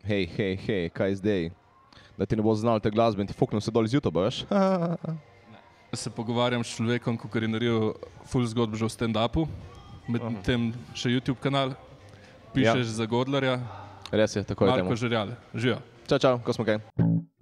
hej, kaj zdaj? Da ti ne bo znal te glasbe in ti fuknil se dol iz YouTube, veš? Se pogovarjam s človekom, ki je naredil full zgodb že v stand-upu, med tem še YouTube kanal, pišeš za Godlerja, Res je, tako je temu. Marko Žerjale. Živijo. Čau, ko smo kaj?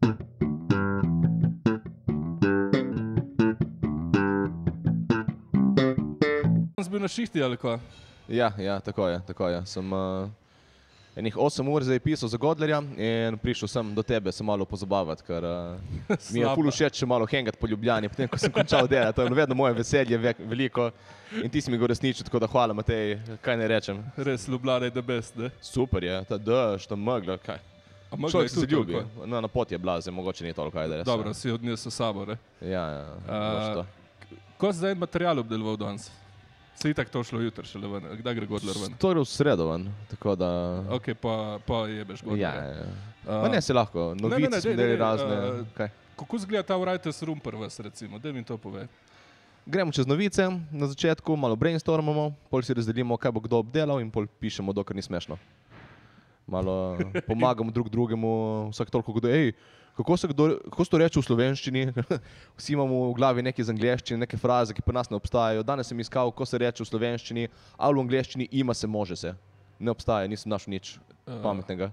Sem bil na šihti ali ko? Ja, tako je. Sem enih 8 ur zdaj pisal za Godlerja in prišel sem do tebe se malo pozabavati, ker mi je ful všeč še malo hengat po Ljubljani, potem ko sem končal delati, to je vedno moje veselje veliko in ti si mi ga uresničil, tako da hvala Matej, kaj ne rečem. Res, Ljubljana je the best, ne? Super je, ta dež, ta megla, kaj. Človek se ljubi, na poti je blaze, mogoče ni toliko, ajde res. Dobro, si odnesel sabo, ne? Ja. Ko si zdaj material obdeloval danes? Se itak to šlo jutri šele ven, kdaj gre Godler ven? To gre v sredo ven, tako da... Ok, pa jebeš Godlerja. Ja. Ma ne, si lahko, novice smo deli razne, kaj? Kako zgleda ta Writers Room pri vas, recimo? Daj mi to povej. Gremo čez novice na začetku, malo brainstormamo, pol si razdelimo, kaj bo kdo obdelal in pol pišemo, dokler ni smešno. Malo pomagamo drug drugemu, vsak toliko kdo, kako se to reče v slovenščini? Vsi imamo v glavi nekaj iz angleščine, neke fraze, ki pri nas ne obstajajo. Danes sem iskal, kako se reče v slovenščini, ali v angleščini ima se, može se. Ne obstaja, nisem našel nič pametnega.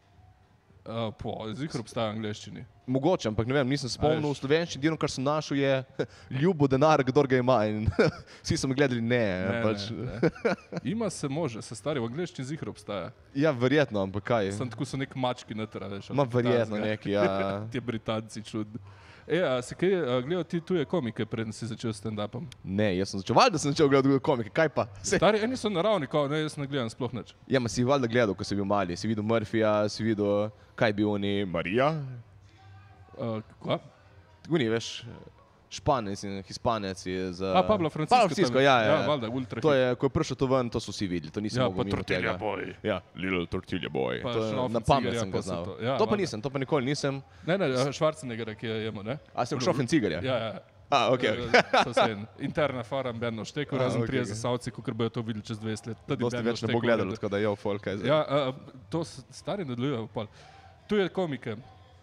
Zihar obstaja v angleščini. Mogoče, ampak ne vem, nisem spomnil v slovenščini, edino, kar sem našel je ljubo denar, kdor ga ima in vsi so mi gledali, ne. Ima se, može se, stari, v angleščini zihar obstaja. Ja, verjetno, ampak kaj? Tako so nek mački noter, veš. Ma verjetno neki, ja. Ti Britanci čudni. A si kaj gledal ti tuje komike, preden si začel stand-upom? Ne, jaz sem začel, valjda sem začel gledati komike, kaj pa? Stari, eni so naravni, ne, jaz ne gledam sploh nič. Ja, ma si valjda gledal, ko si bil mali, si videl Murphyja, si videl, kaj bi oni, Marija? Kva? Oni, veš, Španec in Hispanec iz... Pablo Francisco, ja, valjda, ultra hit. To je, ko je prišel to ven, to so vsi videli, to nisem mogel mimo tega. Ja, pa Tortilla Boy. Ja, Little Tortilla Boy. Pa Na pamet sem ga znal. To pa nisem, to pa nikoli nisem. Ne, Schwarzeneggera, ki je jemo, ne? A sem Šofen Cigarja? Ja. Okej. Interna fara Benno Šteku, razen 30 zasavci, kakor bojo to videli čez 20 let. Dosti več ne bo gledalo, tako da jo, folk, kaj zdaj. Ja, to stari nadaljujejo pol. Tu je komike.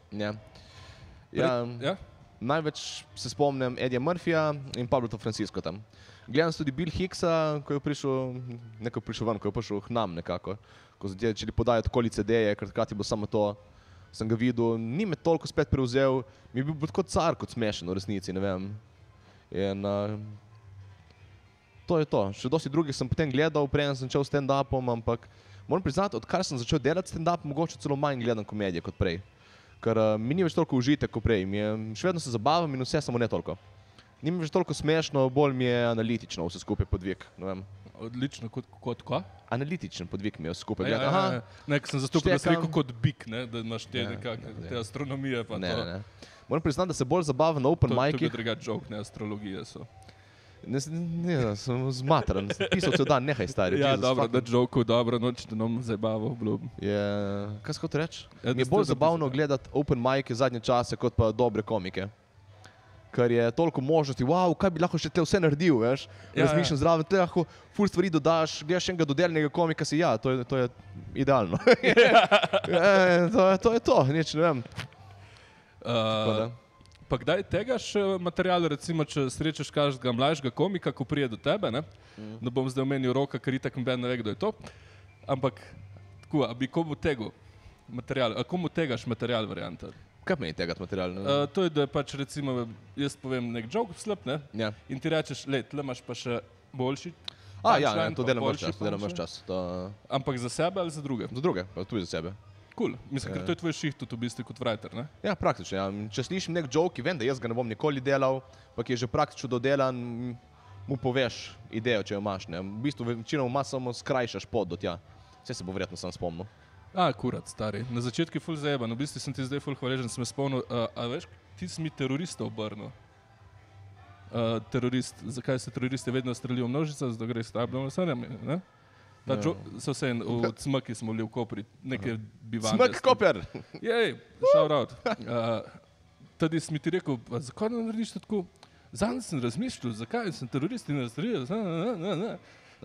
Ja. Največ se spomnim Eddie Murphyja in Pablo Francisco tam. Gledam tudi Bill Hicksa, ko je prišel ven, ko je prišel k nam nekako. Ko so začeli podajati okolice ideje, ker takrat je bilo samo to, sem ga videl, ni me toliko spet prevzel, mi je bil kot car, kot smešen v resnici, ne vem. In to je to. Še dosti drugih sem potem gledal, preden sem začel stand-upom, ampak moram priznati, odkar sem začel delati stand-up, mogoče celo manj gledam komedije kot prej. Ker mi ni več toliko užitek kot prej, še vedno se zabavam in vse, samo ne toliko. Ni mi več toliko smešno, bolj mi je analitično vse skupaj podvig, ne vem. Odlično, kot kva? Analitičen podvig mi je vse skupaj. Ne, ker sem zastopil, da si rekel kot bik, ne, da imaš te nekakve, te astronomije pa to. Ne. Moram priznati, da se bolj zabavam na open micih. To je druga joke, ne, astrologije so. Ne, sem zmatran, pisal cel dan, nehaj stari. Ja, dobro, da joke, dobro, noč da nam zabaval, obljubim. Kaj se kot reči? Mi je bolj zabavno gledati open mic zadnje čase, kot pa dobre komike. Ker je toliko možnosti, kaj bi lahko še te vse naredil, veš? Razmišljam zraven, te lahko ful stvari dodaš, gledaš enega dodelnega komika, si to je idealno. To je to, nič ne vem. Pa kdaj tegaš material, recimo, če srečaš kažega mlajšega komika, ko prije do tebe, ne? Ne bom zdaj omenil Roka, ker itak noben ne ve, kdo je to. Ampak, tako, a bi komu tegel material, a komu tegaš material varianta? Kaj meni tegat material? To je, da je pač, recimo, jaz povem nek joke slab, ne? Ja. In ti rečeš, tle imaš pa še boljši. To delam vaš čas. Ampak za sebe ali za druge? Za druge, pa tudi za sebe. Cool. Mislim, ker to je tvoj šiht tudi v bistvu kot writer, ne? Ja, praktično. Ja. Če slišim nek joke, vem, da jaz ga ne bom nikoli delal, pa ki je že praktično dodelan, mu poveš idejo, če jo imaš, ne? V bistvu večinoma samo skrajšaš pot do tja. Vse se bo verjetno sam spomnil. Kurat, stari. Na začetku je ful zajeban, v bistvu sem ti zdaj ful hvaležen, sem me spomnil, a veš, ti si mi terorista obrnil. Terorist, zakaj se teroristi vedno strelijo v množica, zato gre stabilno sanjami, ne? So vse v Cmaki smo bili v Kopri, neke bivanje. Cmak Koper! Jej, shout out. Tadi si mi ti rekel, zakaj ne narediš to tako? Zadnji sem razmišljal, zakaj sem terorist in razstrelil,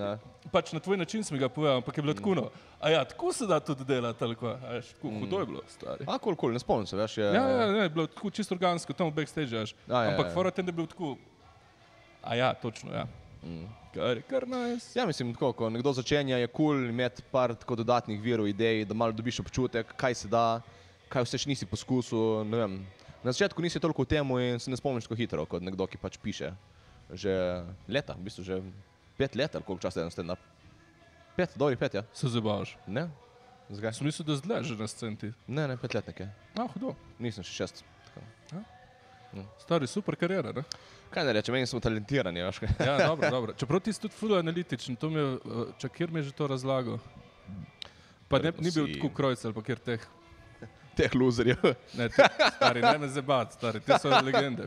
Ja. Pač na tvoj način sem ga povedal, ampak je bilo tako, no. A ja, tako se da tudi delati, ali kva. A veš, hudo je bilo, stari. A, kul, ne spomnim se, veš, je... Ja, ne, je bilo tako čisto organsko, tam v backstage, veš. Ampak fora tem, da je bil tako... A ja, točno, ja. Kar nice. Ja, mislim, tako, ko nekdo začenja, je kul imeti par tako dodatnih virov, idej, da malo dobiš občutek, kaj se da, kaj vse še nisi poskusil, ne vem. Na začetku nisi toliko v temu in se ne spomniš tako hitro, kot nekdo, ki pač piše. Že leta, v bistvu že 5 let, ali koliko časa je na stand-up. 5, dobrih 5, ja. Se zabavaš? Ne? Zgaj? Sem mislil, da zdaj že na sceni. Ne, 5 let nekaj. Hudo. Nisem še 6. Stari, super karijera, ne? Kaj ne rečem, meni smo talentirani, veš kaj. Ja, dobro. Čeprav ti si tudi ful analitičen, to mi je, kjer mi je že to razlagal? Pa ni bil tako krojc ali pa kjer teh... Teh luzerjev. Ne, stari, ne me zebat, stari, te so legende.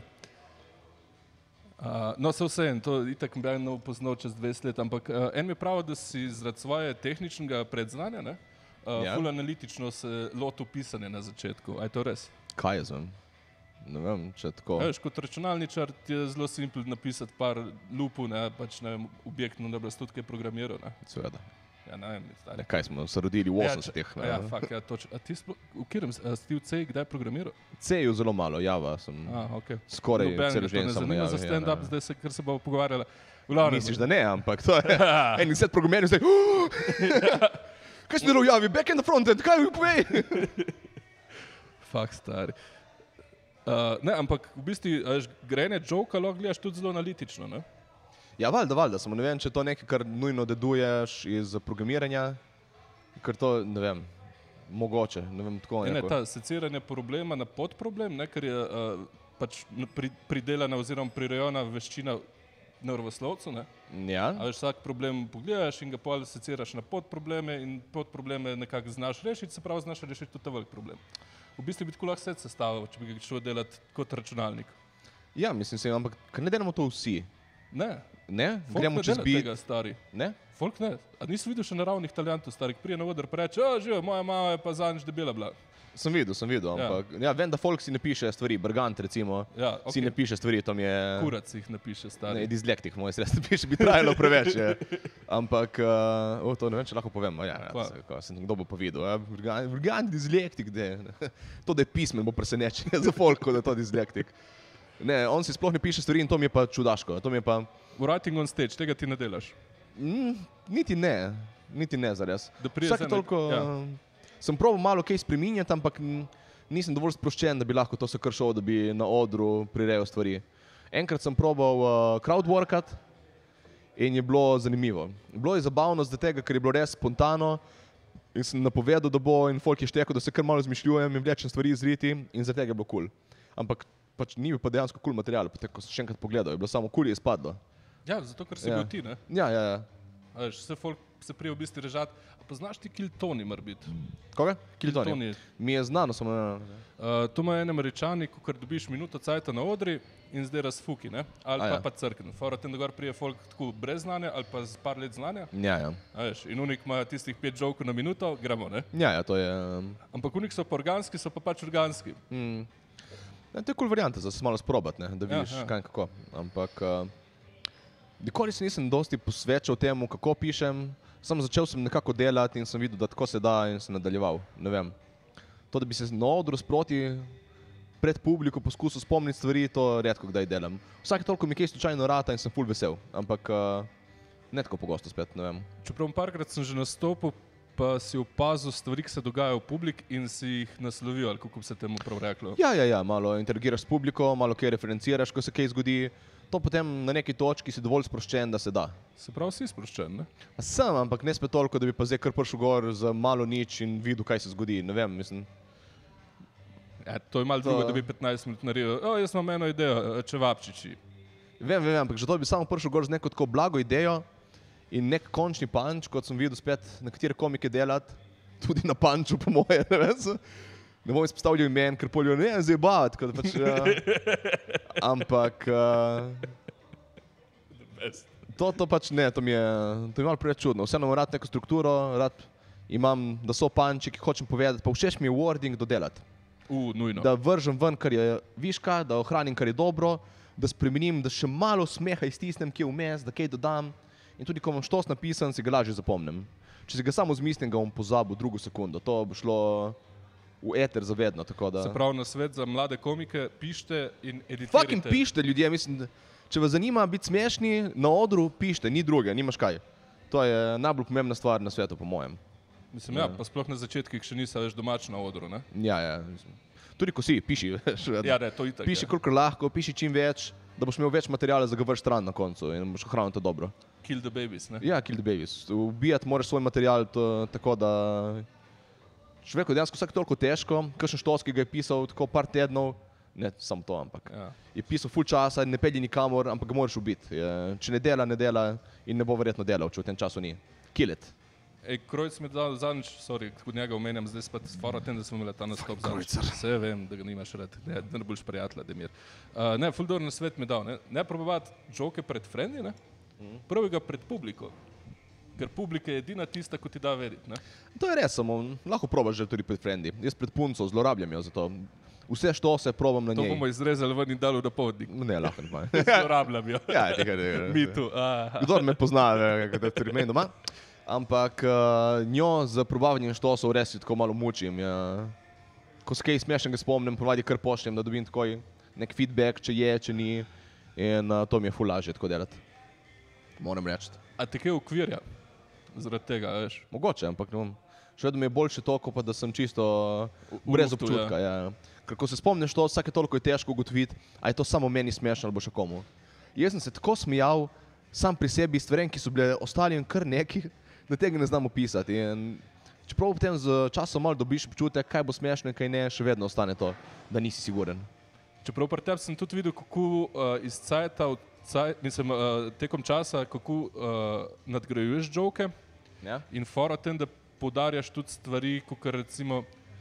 No, se vseeno, to itak bi eno poznal čez 20 let, ampak en mi je pravi, da si zaradi svoje tehničnega predznanja, ne, ful analitično se lotil pisanja na začetku. A je to res? Kaj je zvem? Ne vem, če tako... Veš, kot računalničar ti je zelo simpel napisati par lupov, ne, pač ne vem, objektno, da bi tudi kaj programiral, ne. Seveda. Ja, ne vem, stari. Kaj smo se rodili v 80-ih. Ja, fakt, ja, točno. A ti v kjerem, si ti v C kdaj programiral? C-ju zelo malo, Java sem okay. skoraj celo življenje sem na Javi. Za stand-up, zdaj se, ker se bo pogovarjala. Misliš, da ne, ampak to je en set programerjev, zdaj, kaj si delal v Javi, back and front end, kaj mi povej? Fakt, stari. Ne, ampak v bistvu grejene joke lahko gledaš tudi zelo analitično, ne? Ja, valjda, samo ne vem, če je to nekaj, kar nujno deduješ iz programiranja, ker to, ne vem, mogoče, ne vem, tako neko. Ne, ta seciranje problema na podproblem, ne, ker je pač pridelana oziroma prirejena veščina naravoslovcev, ne? Ja. A veš, vsak problem pogledaš in ga pol seciraš na podprobleme in podprobleme nekako znaš rešiti, se pravi, znaš rešiti tudi ta velik problem. V bistvu bi tako lahko set sestavil, če bi ga šel delati kot računalnik. Ja, mislim, ampak ker ne delamo to vsi. Ne. Ne? Folk gremo čez bit. Tega, stari. Ne? Folk ne. A nisi videl še naravnih talentov, stari, ki prije na oder pa reče, živo, moja mama je pa zadnjič debela bila. Sem videl, ampak ja, vem, da folk si ne piše stvari, Bergant recimo, ja, okay. Si ne piše stvari, tam je... Kurac jih ne piše, stari. Ne, dislektik, moj sredstvo piše, bi trajalo preveč, je. Ampak, to ne vem, če lahko povem, kdo bo povedal, Bergant, dislektik, to, da je pismen, bo presenečenje za folk, da je to dislektik. Ne, on si sploh ne piše stvari in to mi je pa čudaško, to mi je pa... Writing on stage, tega ti ne delaš? Niti ne zares. Vsake toliko... Ja. Sem probal malo kaj spreminjati, ampak nisem dovolj sproščen, da bi lahko to se kar šel, da bi na odru prirejal stvari. Enkrat sem probal crowdworkat in je bilo zanimivo. Bilo je zabavno zaradi tega, ker je bilo res spontano in sem napovedal, da bo in folk je štekel, da se kar malo izmišljujem in vlečem stvari izriti in zaradi tega je bilo kul. Ampak pač ni bil pa dejansko kul material, potem ko sem še enkrat pogledal, je bilo samo kul je izpadlo. Ja, zato ker si bil ti, ne? Ja. A veš, vse folk se prije v bistvu režati. A poznaš ti Kill Tony, mar biti? Koga? Kill Tony. Mi je znano, samo ne. To ima en Američani, ko dobiš minuto cajta na odri in zdaj razfuki, ne? Ali pa crkne. Fora tem, da gor prije folk tako brez znanja ali pa z par let znanja. Ja. A veš, in unik ima tistih 5 jokov na minuto, gremo, ne? Ja, to je... Ampak unik so pa organski, so pa pač organski. To je kul varianta za se malo sprobati, ne? Da vidiš kaj in kako. Ampak... Nikoli se nisem dosti posvečal temu, kako pišem, samo začel sem nekako delati in sem videl, da tako se da in sem nadaljeval, ne vem. To, da bi se na odru sproti pred publiko poskusil spomniti stvari, to redko kdaj delam. Vsake toliko mi kaj slučajno rata in sem ful vesel, ampak ne tako pogosto spet, ne vem. Čeprav parkrat sem že nastopil, pa si opazil stvari, ki se dogajajo v publik in si jih naslovil, ali kako bi se temu prav reklo. Ja, malo interagiraš s publiko, malo kaj referenciraš, ko se kaj zgodi. To potem na neki točki si dovolj sproščen, da se da. Se pravi, si sproščen, ne? Sem, ampak ne spet toliko, da bi pa zdaj kar prišel gor za malo nič in videl, kaj se zgodi, ne vem, mislim. Ja, to je malo drugo, da bi 15 minut naredil. Jaz imam eno idejo, čevapčiči. Vem, ampak že to bi samo prišel gor z neko tako blago idejo in nek končni punch, kot sem videl spet nekatere komike delati, tudi na punchu po moje, ne vem. Ne bom izpostavljal imen, ker polijo, ne, zdaj bavati, kot pač, ampak to pač ne, to mi je malo preveč čudno. Vseeno imam rad neko strukturo, rad imam, da so punči, ki hočem povedati, pa všeč mi je wording dodelati. Nujno. Da vržem ven, kar je viška, da ohranim, kar je dobro, da spremenim, da še malo smeha iztisnem, kje vmes, da kaj dodam in tudi ko imam štos napisan, si ga lažje zapomnim. Če si ga samo izmislim, ga bom pozabil drugo sekundo. To bo šlo v eter zavedno. Tako da... Se pravi, na svet za mlade komike pišite in editirajte. Fucking pišite ljudje, mislim, če vas zanima biti smešni na odru, pišite, ni druge, nimaš kaj. To je najbolj pomembna stvar na svetu, po mojem. Mislim, pa sploh na začetkih še nisi več domač na odru, ne? Ja. Tudi ko si, piši. Ja, ne, to itak. Piši kolikor lahko, piši čim več, da boš imel več materijala za ga vrš stran na koncu in boš ohranil to dobro. Kill the babies, ne? Ja, kill the babies. Ubijati moraš svoj material tako, da človeku je dejansko vsak toliko težko, kakšen štos, ki ga je pisal tako par tednov, ne samo to, ampak je pisal ful časa, ne pelje nikamor, ampak ga moraš ubiti. Če ne dela in ne bo verjetno delal, če v tem času ni. Kill it. Krojc mi je dal zadnjič, sorry, kot njega omenjam, zdaj spet sfora tem, da smo imeli ta nastop zadnjič. Vse vem, da ga nimaš rad, da ne boš prijatelja, Demir. Ne, ful dobro na svet mi dal, ne probovati joke pred frendi, ne? Prvega pred publiko, ker publika je edina tista, ko ti da vedeti, ne? To je res, samo lahko probaš že tudi pred frendi. Jaz pred punco zlorabljam jo za to. Vse štose probam na njej. To bomo izrezali ven in dali v napovednik. Ne, lahko ne pa. Zlorabljam jo. Ja, tega ne. Mi tu. Kdor me pozna, da je meni doma. Ampak njo z probavanjem štosov res tako malo mučim. Ko se kaj smešnega spomnim, ponavadi kar pošljem, da dobim takoj nek feedback, če je, če ni. In to mi je ful lažje tako delati. Moram reči. A te kaj ukvirja zaradi tega, veš? Mogoče, ampak še vedno mi je boljše to, pa da sem čisto brez občutka. Ja. Ker ko se spomniš to, vsake toliko je težko ugotoviti, a je to samo meni smešno ali bo še komu. Jaz sem se tako smijal sam pri sebi stvarem, ki so bile ostali kar neki, da tega ne znam opisati. In čeprav potem z časom malo dobiš občutek, kaj bo smešno in kaj ne, še vedno ostane to, da nisi siguren. Čeprav pri tebi sem tudi videl, kako iz tekom časa, kako nadgrajuješ joke in fora tem, da poudarjaš tudi stvari, kot recimo,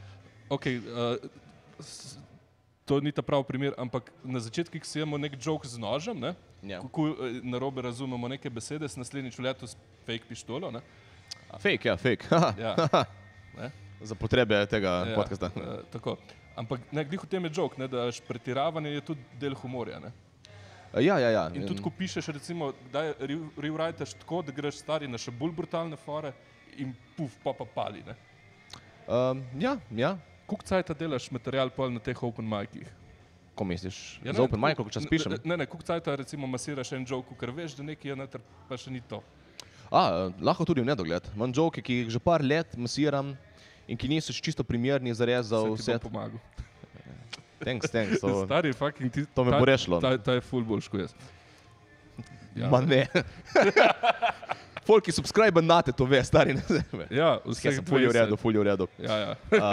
to ni ta pravi primer, ampak na začetku si imamo nek joke z nožem, ne? Kako narobe razumemo neke besede, s naslednjič v letu s fake pištolo, ne? Fake, ja, fake. Za potrebe tega podcasta. Tako. Ampak glih v tem je joke, ne, da pretiravanje je tudi del humorja, ne? Ja. In tudi, ko pišeš, recimo, da rewriteš tako, da greš stari na še bolj brutalne fore in pa pali, ne? Ja. Koliko cajta delaš material pol na teh open micih? Ko misliš? Za open mic, koliko čas pišem? Ne, koliko cajta recimo masiraš en joke, ker veš, da nekaj je noter, pa še ni to. Lahko tudi v nedogled. Imam joke, ki jih že par let masiram in ki niso čisto primerni zares za vse. Se ti bom pomagal. Thanks. Stari fucking ti... To me bo rešilo. Ta je ful boljš, ko jaz. Ma ne. Folk, ki subscribe nate, to ve, stari ne zeme. Ja, vseh 20. Ful je v redu. Ja.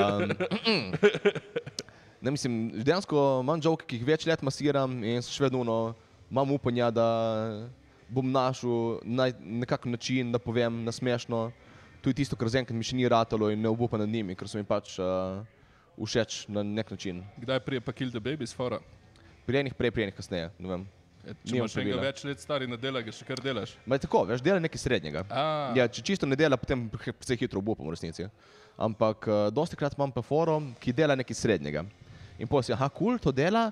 Ne, mislim, dejansko imam joke, ki jih več let masiram in še vedno imam upanja, da bom našel nekak način, da povem na smešno. To je tisto, kar zaenkrat mi še ni ratalo in ne obupam nad njimi, ker so mi pač všeč na nek način. Kdaj prije pa Kill the Babies fora? Pri enih prej, pri enih kasneje, ne vem. Če imaš enega več let stari na dela, ga še kar delaš? Ma je tako, veš, dela nekaj srednjega. Ja, če čisto ne dela, potem se hitro obupam v resnici. Ampak dosti krat imam pa foro, ki dela nekaj srednjega. In pol si, cool, to dela,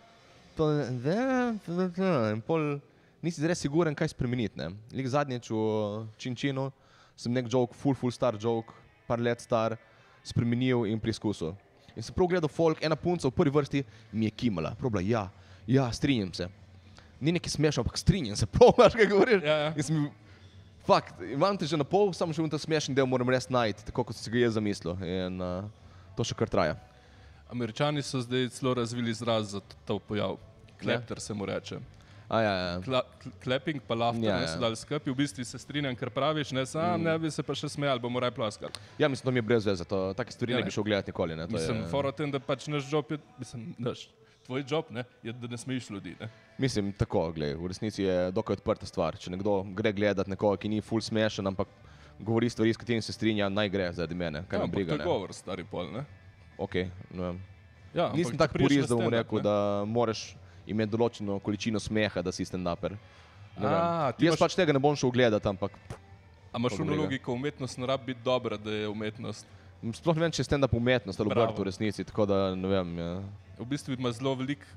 in pol nisi res siguren, kaj spremeniti, ne. Lik zadnjič v Činčinu sem nek joke, full star joke, par let star, spremenil in preizkusil. In sem prav gledal folk, ena punca v prvi vrsti mi je kimala. Probla, ja, strinjam se. Ni nekaj smešno, ampak strinjam se, probaš, kaj govoriš. Ja. In sem fakt, imam te že na pol, samo še ta smešen del moram res najti, tako kot si ga jaz zamislil. In to še kar traja. Američani so zdaj celo razvili izraz za ta pojav. Klepter se mu reče. Ja. Clapping pa laughter, ne so dali skupaj, v bistvu se strinjam, kar praviš, ne bi se pa še smejali, bomo raj ploskali. Ja, mislim, to mi je brez veze, take stvari ne bi šel gledati nikoli, ne. Mislim, fora tem, da pač naš job je, tvoj job, ne, je, da ne smejiš ljudi, ne. Mislim, tako, glej, v resnici je dokaj odprta stvar. Če nekdo gre gledati nekoga, ki ni ful smešen, ampak govori stvari, s katerimi se strinja, naj gre zaradi mene, kaj me briga, ne. To je govor, stari pol, ne. Okej, ne vem. Ja, nisem tak purist, da bom rekel, da moraš imeti določeno količino smeha, da si stand-uper. Jaz pač tega ne bom šel gledati, ampak... A imaš ono logiko, umetnost ne rabi biti dobra, da je umetnost? Sploh ne vem, če je stand-up umetnost ali obrt v resnici, tako da ne vem. V bistvu ima zelo velik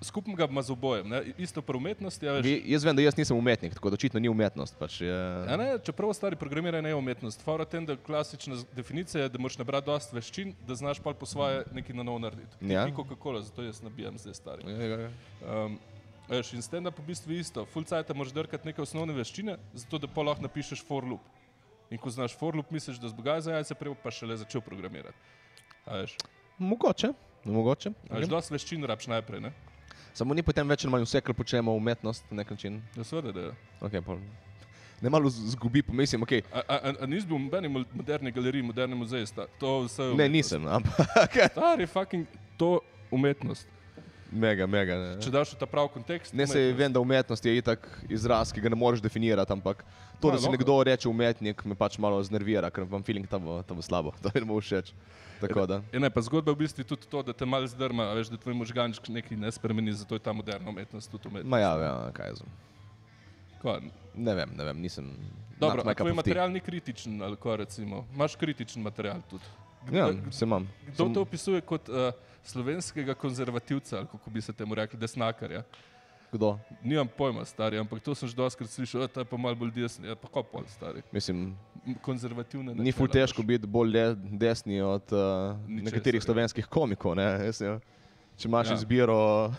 skupnega ima z obojem. Ne? Isto pri umetnosti. Ja, Jaz vem, da jaz nisem umetnik, tako da očitno ni umetnost. Pač je... Ja, ne, čeprav stari programiranje je umetnost. Fora tem, da klasična definicija je, da moraš nabrati dosti veščin, da znaš pa po svoje nekaj na novo narediti. Ja. Ni Coca-Cola, zato jaz nabijam zdaj stari. Ja. Veš, in stand-up v bistvu isto. Full cajta moraš drkati neke osnovne veščine, zato da pa lahko napišeš for loop. In ko znaš for loop, misliš, da zbogaj za jajce, prej pa šele začel programirati. A veš? Mogoče. A veš, dosti veščin rabiš najprej, ne? Samo ni potem več ali manj vse, kar počnemo umetnost na nek način. Ja, seveda, da je. Okay, ne malo zgubi, pomislim, okej. A nisi bil v meni moderni galeriji, moderni muzej, to vse... Ne, nisem, ampak... Stari fucking, to umetnost. Mega, ne. Če daš v ta prav kontekst... Ne, se vem, da umetnost je itak izraz, ki ga ne moreš definirati, ampak to, da si nekdo reče umetnik, me pač malo znervira, ker imam feeling, da bo slabo, to mi ne bo všeč. Tako da. Ne, pa zgodba je v bistvu tudi to, da te malo zdrma, veš, da tvoj možganček nekaj ne spremeni, zato je ta moderna umetnost tudi umetnost. Ma ja, kaj jaz vem. Kaj? Ne vem, nisem... Dobro, a tvoj material ni kritičen, ali ko recimo? Imaš kritičen material tudi? Ja, se imam. Kdo te opisuje kot slovenskega konzervativca, ali kako bi se temu rekli, desnakarja? Kdo? Nimam pojma, stari, ampak to sem že dostkrat slišal, to je pa malo bolj desni, ja pa ko pol, stari. Mislim, konzervativne ni ful težko biti bolj desni od nekaterih slovenskih komikov, ne? Če imaš izbiro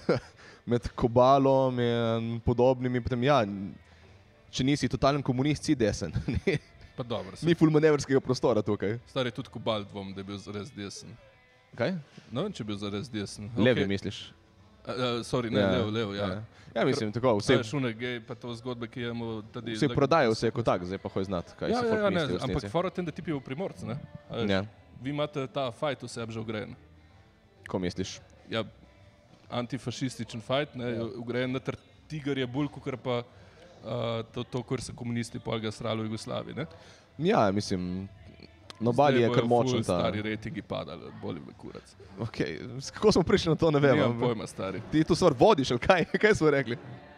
med Kobalom in podobnimi, potem ja, če nisi totalen komunist, si desen. Pa dobro. Ni ful manevrskega prostora tukaj. Stari, tudi Kobal dvom, da je bil zares desen. Kaj? Ne vem, če je bil zares desen. Levi misliš? Sorry, ne, lev, ja. Ja, mislim, tako, vse... Šune gej, pa to zgodbe, ki imamo... Vse prodajo vse kot tak, zdaj pa hoj znati, kaj se folk misli v resnici. Ampak fora tem, da ti pijo v Primorcu, ne? Ja. Vi imate ta fight v sebi že ugrajen. Ko misliš? Ja, antifašističen fight, ne, ugrajen na tiger je bolj, kot pa to, kar so komunisti pol ga srali v Jugoslaviji, ne? Ja, mislim... Nobali je kar močen ta... Stari rejtingi padali, boli me kurac. Okej, kako smo prišli na to, ne vem. Nimam pojma, stari. Ti tu stvar vodiš, ali kaj smo rekli?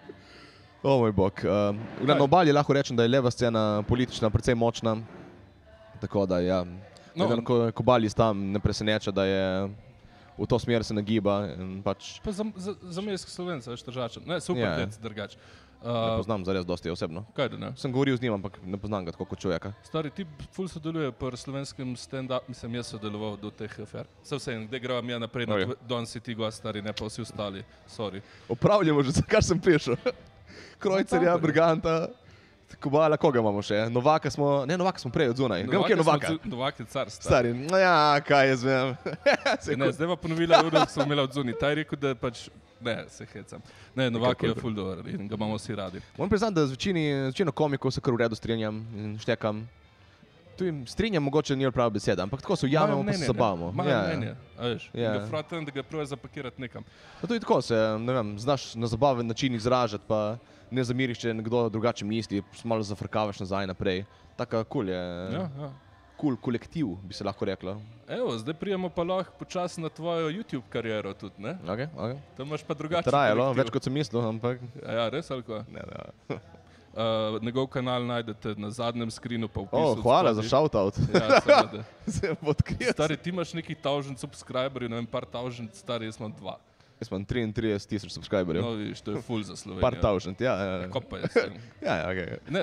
O moj bog. Na Obali lahko rečem, da je leva scena politična precej močna. Tako da, ja. Ko Kobali tam ne preseneča, da je v to smer se nagiba. Pač... Pa za mesk Slovenca, veš, Tržačan. Ne, super, dec, drgač. Ne poznam zares dosti osebno. Kaj da ne? Sem govoril z njim, ampak ne poznam ga tako kot človeka. Stari, ti ful sodeluje pri slovenskem stand-up, mislim, jaz sodeloval do teh afer. Vse, kde greva mi naprej, don si ti gost, stari, ne pa vsi ostali, sorry. Opravljamo že, kar sem prišel. Krojcerja, Briganta, Kobala, koga imamo še? Novaka smo prej od zunaj. Gremo kje Novaka? Novak je car, stari. No ja, kaj jaz vem. Ne, zdaj pa ponovila, da smo imeli od zunaj. Ta je rekel, da pač... Ne, se hecam. Ne, Novak je ful dober in ga imamo vsi radi. Moram priznati, da z večino komikov se kar v redu strinjam in štekam. Tu jim strinjam, mogoče ni prava beseda, ampak tako se ujamemo, pa se zabavamo. Majo mnenje, a veš, ga fratem, da ga prve zapakirati nekam. Pa tudi tako se, ne vem, znaš na zabaven način izražati, pa ne zamiriš, če nekdo drugače misli, malo zafrkavaš nazaj naprej. Taka kul je. Ja. Kul kolektiv, bi se lahko reklo. Evo, zdaj prijemo pa lahko počasi na tvojo YouTube kariero tudi, ne? Ok. To imaš pa drugače. Trajalo, več kot sem mislil, ampak... Ja, res ali ko? Ne. Njegov kanal najdete na zadnjem screenu pa v opisu. Hvala za shoutout. Ja, seveda. Se odkrije. Stari, ti imaš nekih 1000 subscriberjev, ne vem, par 1000, stari, jaz imam 2. Jaz imam 33,000 subscriberjev. No, vidiš, to je ful za Slovenijo. Par 1000, ja. Ko pa je sem. Ja, ok. Ne,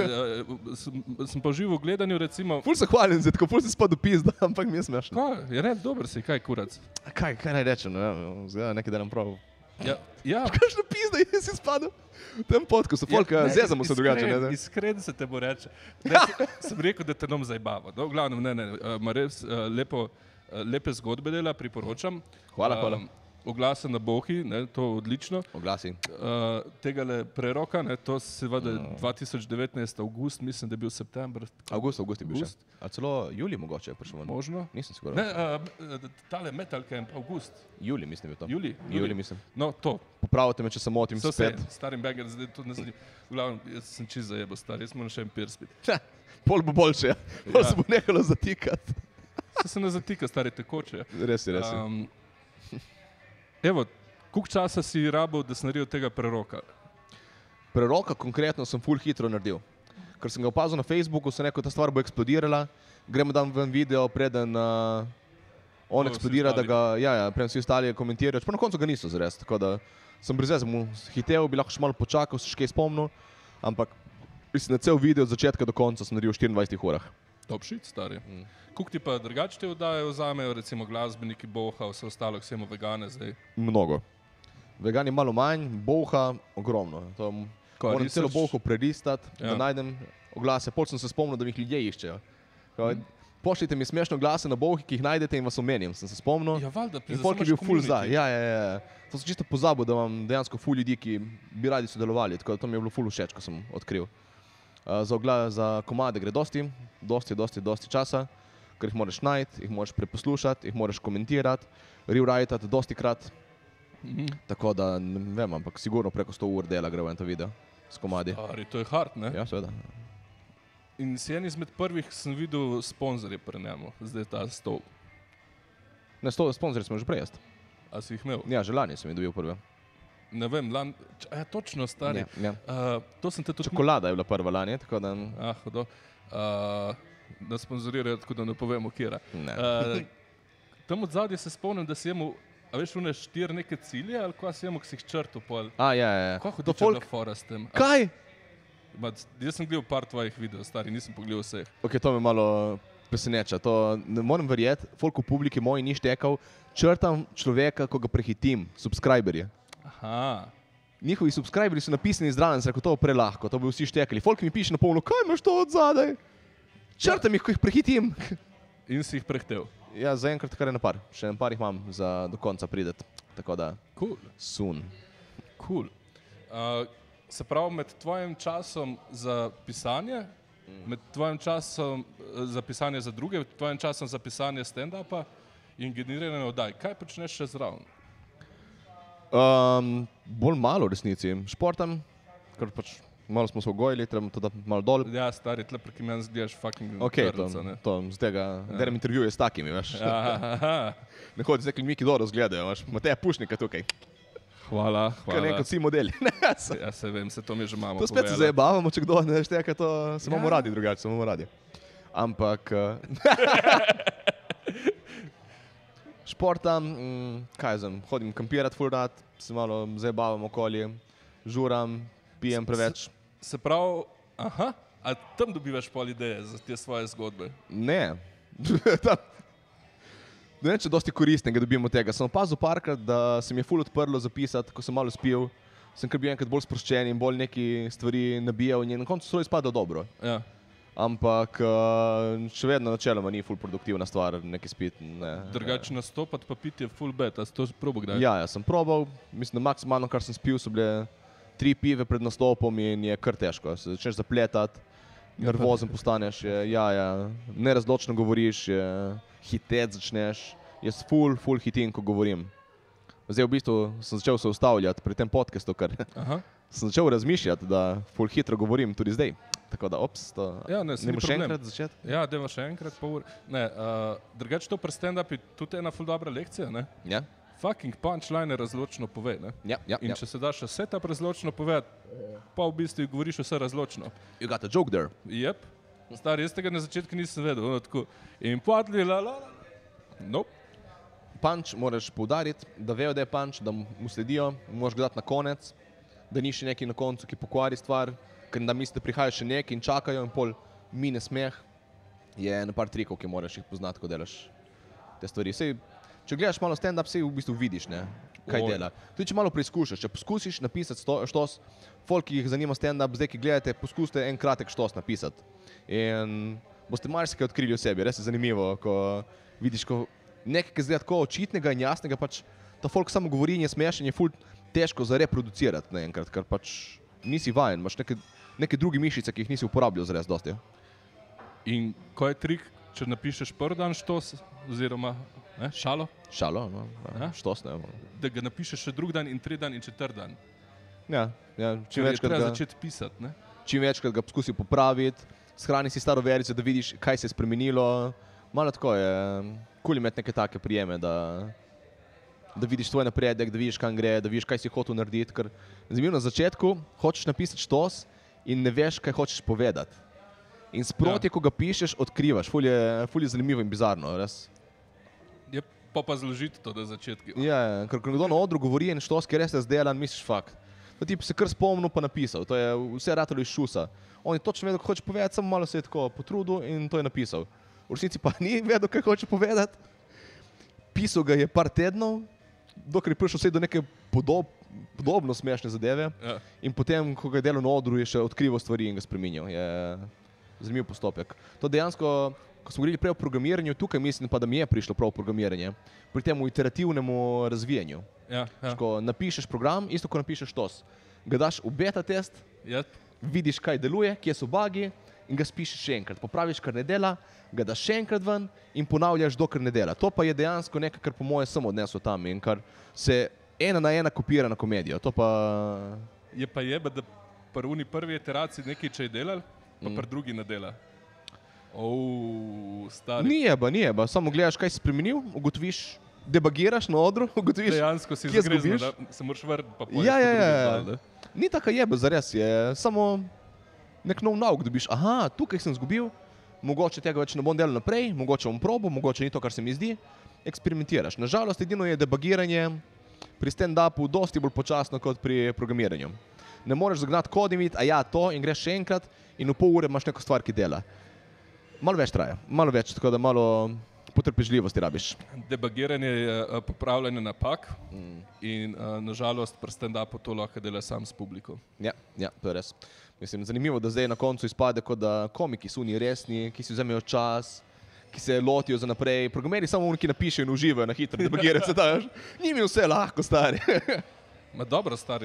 sem pa živo v gledanju, recimo... Ful se hvalim, tako ful si spad v pizda, ampak mi je smešno. Kaj, je red, dober si, kaj kurac? Kaj naj rečem, ne, nekaj delam prav. Ja. Kakšna pizda je si spadal? V tem podcastu, folka, zezamo se drugače, ne? Iskren se te bo reče. Sem rekel, da te nom zajbava. No, v glavnem, ima res lepe zgodbe dela, priporočam. Hvala. Oglase na Bohi, ne, to odlično. Oglasi. Tegale preroka, ne, to seveda 2019 august, mislim, da je bil september. August je bil še. A celo julij mogoče je prišel. Možno. Nisem siguren. Ne, tale Metal Camp, august. Julij mislim je to. Julij mislim. No, to. Popravite me, če se motim spet. Starim banger, zdaj to ne zdi. V glavnem, jaz sem čist zajebo star, jaz moram še en pier spiti. Pol bo boljše, ja. Pol se bo nehalo zatikati. Se ne zatika, stari tekoče. Res je. Evo, koliko časa si rabil, da si naredil tega preroka? Preroka konkretno sem ful hitro naredil. Ker sem ga opazil na Facebooku, sem rekel, ta stvar bo eksplodirala, gremo dan ven video, preden On vsi eksplodira, da ostali. ga, prem vsi ostali komentirajo, pa na koncu ga niso zares, tako da sem brez veze mu hitev, bi lahko še malo počakal, se še kaj spomnil, ampak mislim, na cel video od začetka do konca sem naredil v 24 urah. Top shit, stari. Kuk ti pa drugače te vdaje vzamejo, recimo glasbeniki, boha, vse ostalo, vsemo vegane zdaj? Mnogo. Vegani malo manj, boha ogromno. To moram celo boho prelistati, da najdem oglase. Pol sem se spomnil, da mi jih ljudje iščejo. Pošljite mi smešno glase na bohi, ki jih najdete in vas omenim. Sem se spomnil. Ja, valjda, in folk je bil ful za. Ja. To sem čisto pozabil, da imam dejansko ful ljudi, ki bi radi sodelovali. Tako da to mi je bilo ful všeč, ko sem odkril. Za komade gre dosti časa, ker jih moraš najti, jih moraš preposlušati, jih moraš komentirati, rewritati dosti krat. Tako da ne vem, ampak sigurno preko 100 ur dela gre v en ta video s komadi. Stari, to je hard, ne? Ja, seveda. In si en izmed prvih sem videl sponzorje pri njemu, zdaj ta stol. Ne, sponzorji smo že prej jaz. A si jih imel? Ja, že lani sem jih dobil prve. Ne vem, točno, stari. Ja. To sem te tudi... Čokolada je bila prva lani, tako da... Hudo. Da sponzorirajo, tako da ne povemo, kjera. Tam od zadnje se spomnim, da si imel, a veš, une 4 neke cilje, ali kaj si imel, ki si jih črtal pol? Ja. Kaj hudiče bila fora s tem? Kaj? Jaz sem gledal par tvojih videov, stari, nisem pogledal vseh. Ok, to me malo preseneča. To ne morem verjeti, folk v publiki moji ni štekal, črtam človeka, ko ga prehitim, subscriberje. Aha. Njihovi subscriberji so napisani zraven, se to prelahko, to bi vsi štekali. Folk mi piše na polno, kaj imaš to od zadaj? Črtam jih, ko jih prehitim. In si jih prehtel? Ja, zaenkrat kar je na par. Še en par jih imam za do konca prideti. Tako da, cool. Soon. Cool. Se pravi, med tvojim časom za pisanje, med tvojim časom za pisanje za druge, tvojim časom za pisanje stand-upa in generiranje oddaj, kaj počneš še zraven? Bolj malo v resnici. Športam, ker pač malo smo se ugojili, treba to da malo dol. Ja, stari, tle preki meni zgledaš fucking trca, ne? To z tega, derem intervjuje s takimi, veš. Ne hodi z nekimi, ki dobro zgledajo, veš. Mateja Pušnika tukaj. Hvala. Kar nekaj vsi modeli. Ja, se vem, se to mi že imamo povedala. To spet se zajebavamo, če kdo ne šteka, to se imamo radi drugače, se imamo radi. Ampak... Športam, kaj znam, hodim kampirat ful rad, se malo zajebavam okolje, žuram, pijem preveč. Se pravi, a tam dobivaš pol ideje za te svoje zgodbe? Ne. Ne vem, če dosti koristnega dobim od tega. Sem opazil parkrat, da se mi je ful odprlo zapisati, ko sem malo spil. Sem kar bil enkrat bolj sproščen in bolj neki stvari nabijal in na koncu so izpadlo dobro. Ja. Ampak še vedno načeloma ni ful produktivna stvar, neki spit. Drugače nastopati pa piti je ful bad, a si to probal kdaj? Ja, sem probal. Mislim, da maksimalno, kar sem spil, so bile 3 pive pred nastopom in je kar težko. Se začneš zapletati, nervozen postaneš, nerazločno govoriš, hitet začneš. Jaz ful hitim, ko govorim. Zdaj v bistvu sem začel se ustavljati pri tem podcastu, ker sem začel razmišljati, da ful hitro govorim tudi zdaj. Tako da, to ne boš še enkrat začeti? Ja, dajmo še enkrat po uri. Drugače to pri stand-upi tudi ena ful dobra lekcija, ne? Ja. Fucking punchline razločno pove, ne? Ja. In če se daš vse ta razločno povedati, pa v bistvu govoriš vse razločno. You got a joke there. Jep. Stari, jaz tega na začetku nisem vedel. Tako, in padli, Nope. Punch moraš poudariti, da vejo, da je punch, da mu sledijo, moraš ga dati na konec, da ni še neki na koncu, ki pokvari stvar, ker da misli, da prihaja še neki in čakajo in pol mine smeh. Je na par trikov, ki moraš jih poznati, ko delaš te stvari. Sej, če gledaš malo stand-up, sej v bistvu vidiš, ne, kaj dela. Tudi če malo preizkušaš, če poskusiš napisati štos, folk, ki jih zanima stand-up, zdaj, ki gledate, poskusite en kratek štos napisati. In boste marsikaj odkrili o sebi, res je zanimivo, ko vidiš, ko nekaj, ki zgleda tako očitnega in jasnega, pač ta folk samo govori in je smešen, je ful težko za reproducirati naenkrat, ker pač nisi vajen, imaš neke druge mišice, ki jih nisi uporabljal zares dosti. In kaj je trik, če napišeš prvi dan štos, oziroma šalo? Šalo, no, štos, ne. Da ga napišeš še drugi dan in 3 dan in 4 dan. Ja, čim večkrat treba začeti pisati, ne? Čim večkrat ga poskusi popraviti, shrani si staro verzijo, da vidiš, kaj se je spremenilo. Malo tako je, kul imeti neke take prijeme, da vidiš tvoj napredek, da vidiš, kam gre, da vidiš, kaj si hotel narediti. Ker zanimivo, na začetku hočeš napisati štos in ne veš, kaj hočeš povedati. In sproti, ko ga pišeš, odkrivaš. Ful je zanimivo in bizarno, res. Yep. pa zložiti to na začetku. Ja, ker ko nekdo na odru govori in štoski res je zdelan, misliš fakt. To tip se kar spomnil pa napisal, to je vse ratalo iz šusa. On je točno vedel, kaj hoče povedati, samo malo se je tako potrudil in to je napisal. V resnici pa ni vedel, kaj hoče povedati. Pisal ga je par tednov, dokler je prišel vse do neke podobno smešne zadeve. Ja. In potem, ko ga je delal na odru, je še odkrival stvari in ga spreminjal. Je zanimiv postopek. To dejansko, ko smo govorili prej o programiranju, tukaj mislim pa, da mi je prišlo prav programiranje. Pri tem iterativnemu razvijanju. Ja, ja. Ko napišeš program, isto ko napišeš TOS. Ga daš v beta test, Ja. vidiš, kaj deluje, kje so bugi in ga spišeš še enkrat. Popraviš, kar ne dela, ga daš še enkrat ven in ponavljaš, dokler ne dela. To pa je dejansko nekaj, kar po moje sem odnesel tam in kar se ena na ena kopira na komedijo. To pa... Je pa jebe, da pri uni prvi iteraciji nekaj če je delal, pa pri drugi ne dela. Stari. Ni jeba, samo gledaš, kaj si spremenil, ugotoviš, debagiraš na odru, ugotoviš, Dejansko si kje zgrezno, zgubiš. da se moraš vrniti pa pojesti. Ja. Ni taka jeba, zares je, samo nek nov nauk dobiš. Aha, tukaj sem zgubil, mogoče tega več ne bom delal naprej, mogoče bom probal, mogoče ni to, kar se mi zdi. Eksperimentiraš. Nažalost, edino je debagiranje pri stand-upu dosti bolj počasno kot pri programiranju. Ne moreš zagnati kod in videti, a ja, to, in greš še enkrat in v pol ure imaš neko stvar, ki dela. Malo več traja, malo več, tako da malo potrpežljivosti rabiš. Debagiranje je popravljanje napak in nažalost pri stand-upu to lahko dela sam s publiko. Ja, to je res. Mislim, zanimivo, da zdaj na koncu izpade, kot da komiki so oni resni, ki si vzamejo čas, ki se lotijo za naprej. Programeri samo oni, ki napišejo in uživajo na hitro, debagirajo se daš. Njim je vse lahko, stari. Ma dobro, stari.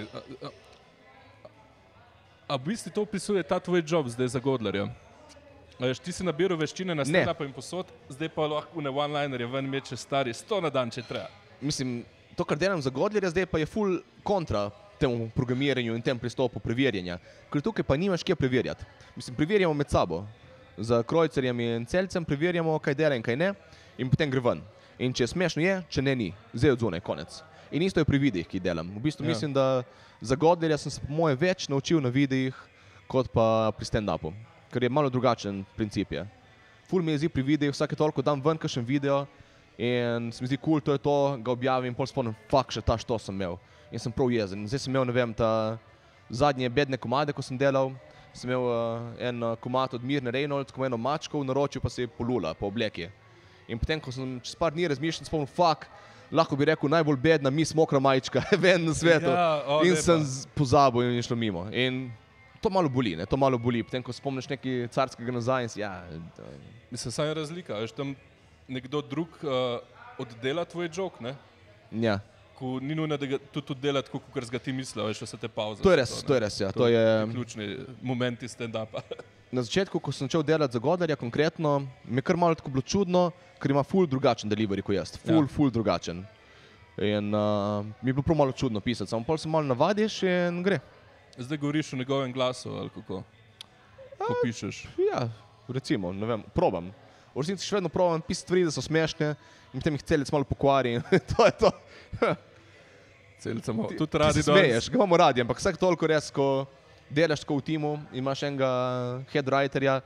A v bistvu to opisuje ta tvoj job zdaj za Godlerja? Veš, ti si nabiral veščine na stand-upu in posod, zdaj pa lahko ne one-linerje ven meče stari 100 na dan, če treba. Mislim, to, kar delam za Godlerja, zdaj pa je full kontra temu programiranju in tem pristopu preverjanja. Ker tukaj pa nimaš kje preverjati. Mislim, preverjamo med sabo. Za Krojcerjem in Celcem preverjamo, kaj dela in kaj ne, in potem gre ven. In če je smešno je, če ne ni. Zdaj od zunaj, konec. In isto je pri videih, ki delam. V bistvu mislim, da za Godlerja sem se po moje več naučil na videih, kot pa pri stand-upu. Ker je malo drugačen princip je. Ful mi je zdi pri videih, vsake toliko dam ven kakšen video in se mi zdi cool, to je to, ga objavim in pol spomnim, fuck, še ta što sem imel. In sem prav jezen. Zdaj sem imel, ne vem, ta zadnje bedne komade, ko sem delal, sem imel en komad od Mirne Reynolds, ko eno mačko v naročju pa se je polula po obleki. In potem, ko sem čez par dni razmišljal, spomnim, fuck, lahko bi rekel najbolj bedna mis mokra majčka ven na svetu. Ja, in sem pozabil in je šlo mimo. In to malo boli, ne, to malo boli. Potem, ko spomniš nekaj carskega nazaj in si, ja... Mislim, saj je razlika, veš, tam nekdo drug oddela tvoj joke, ne? Ja. Ko ni nujno, da ga tudi oddela tako, kot ga ti misliš, veš, vse te pauze. To je res, ja. To je ključni momenti stand-upa. Na začetku, ko sem začel delati za Godlerja konkretno, mi je kar malo tako bilo čudno, ker ima ful drugačen delivery kot jaz. Ful drugačen. In mi je bilo prav malo čudno pisati, samo pol se malo navadiš in gre. Zdaj govoriš o njegovem glasu, ali kako? Ko pišeš? Ja, recimo, ne vem, probam. V resnici še vedno probam pisati stvari, da so smešne in potem jih Celec malo pokvari in to je to. Celec imamo tudi radi. Ti se smeješ, ga imamo radi, ampak vsak toliko res, ko delaš tako v timu, imaš enega headwriterja,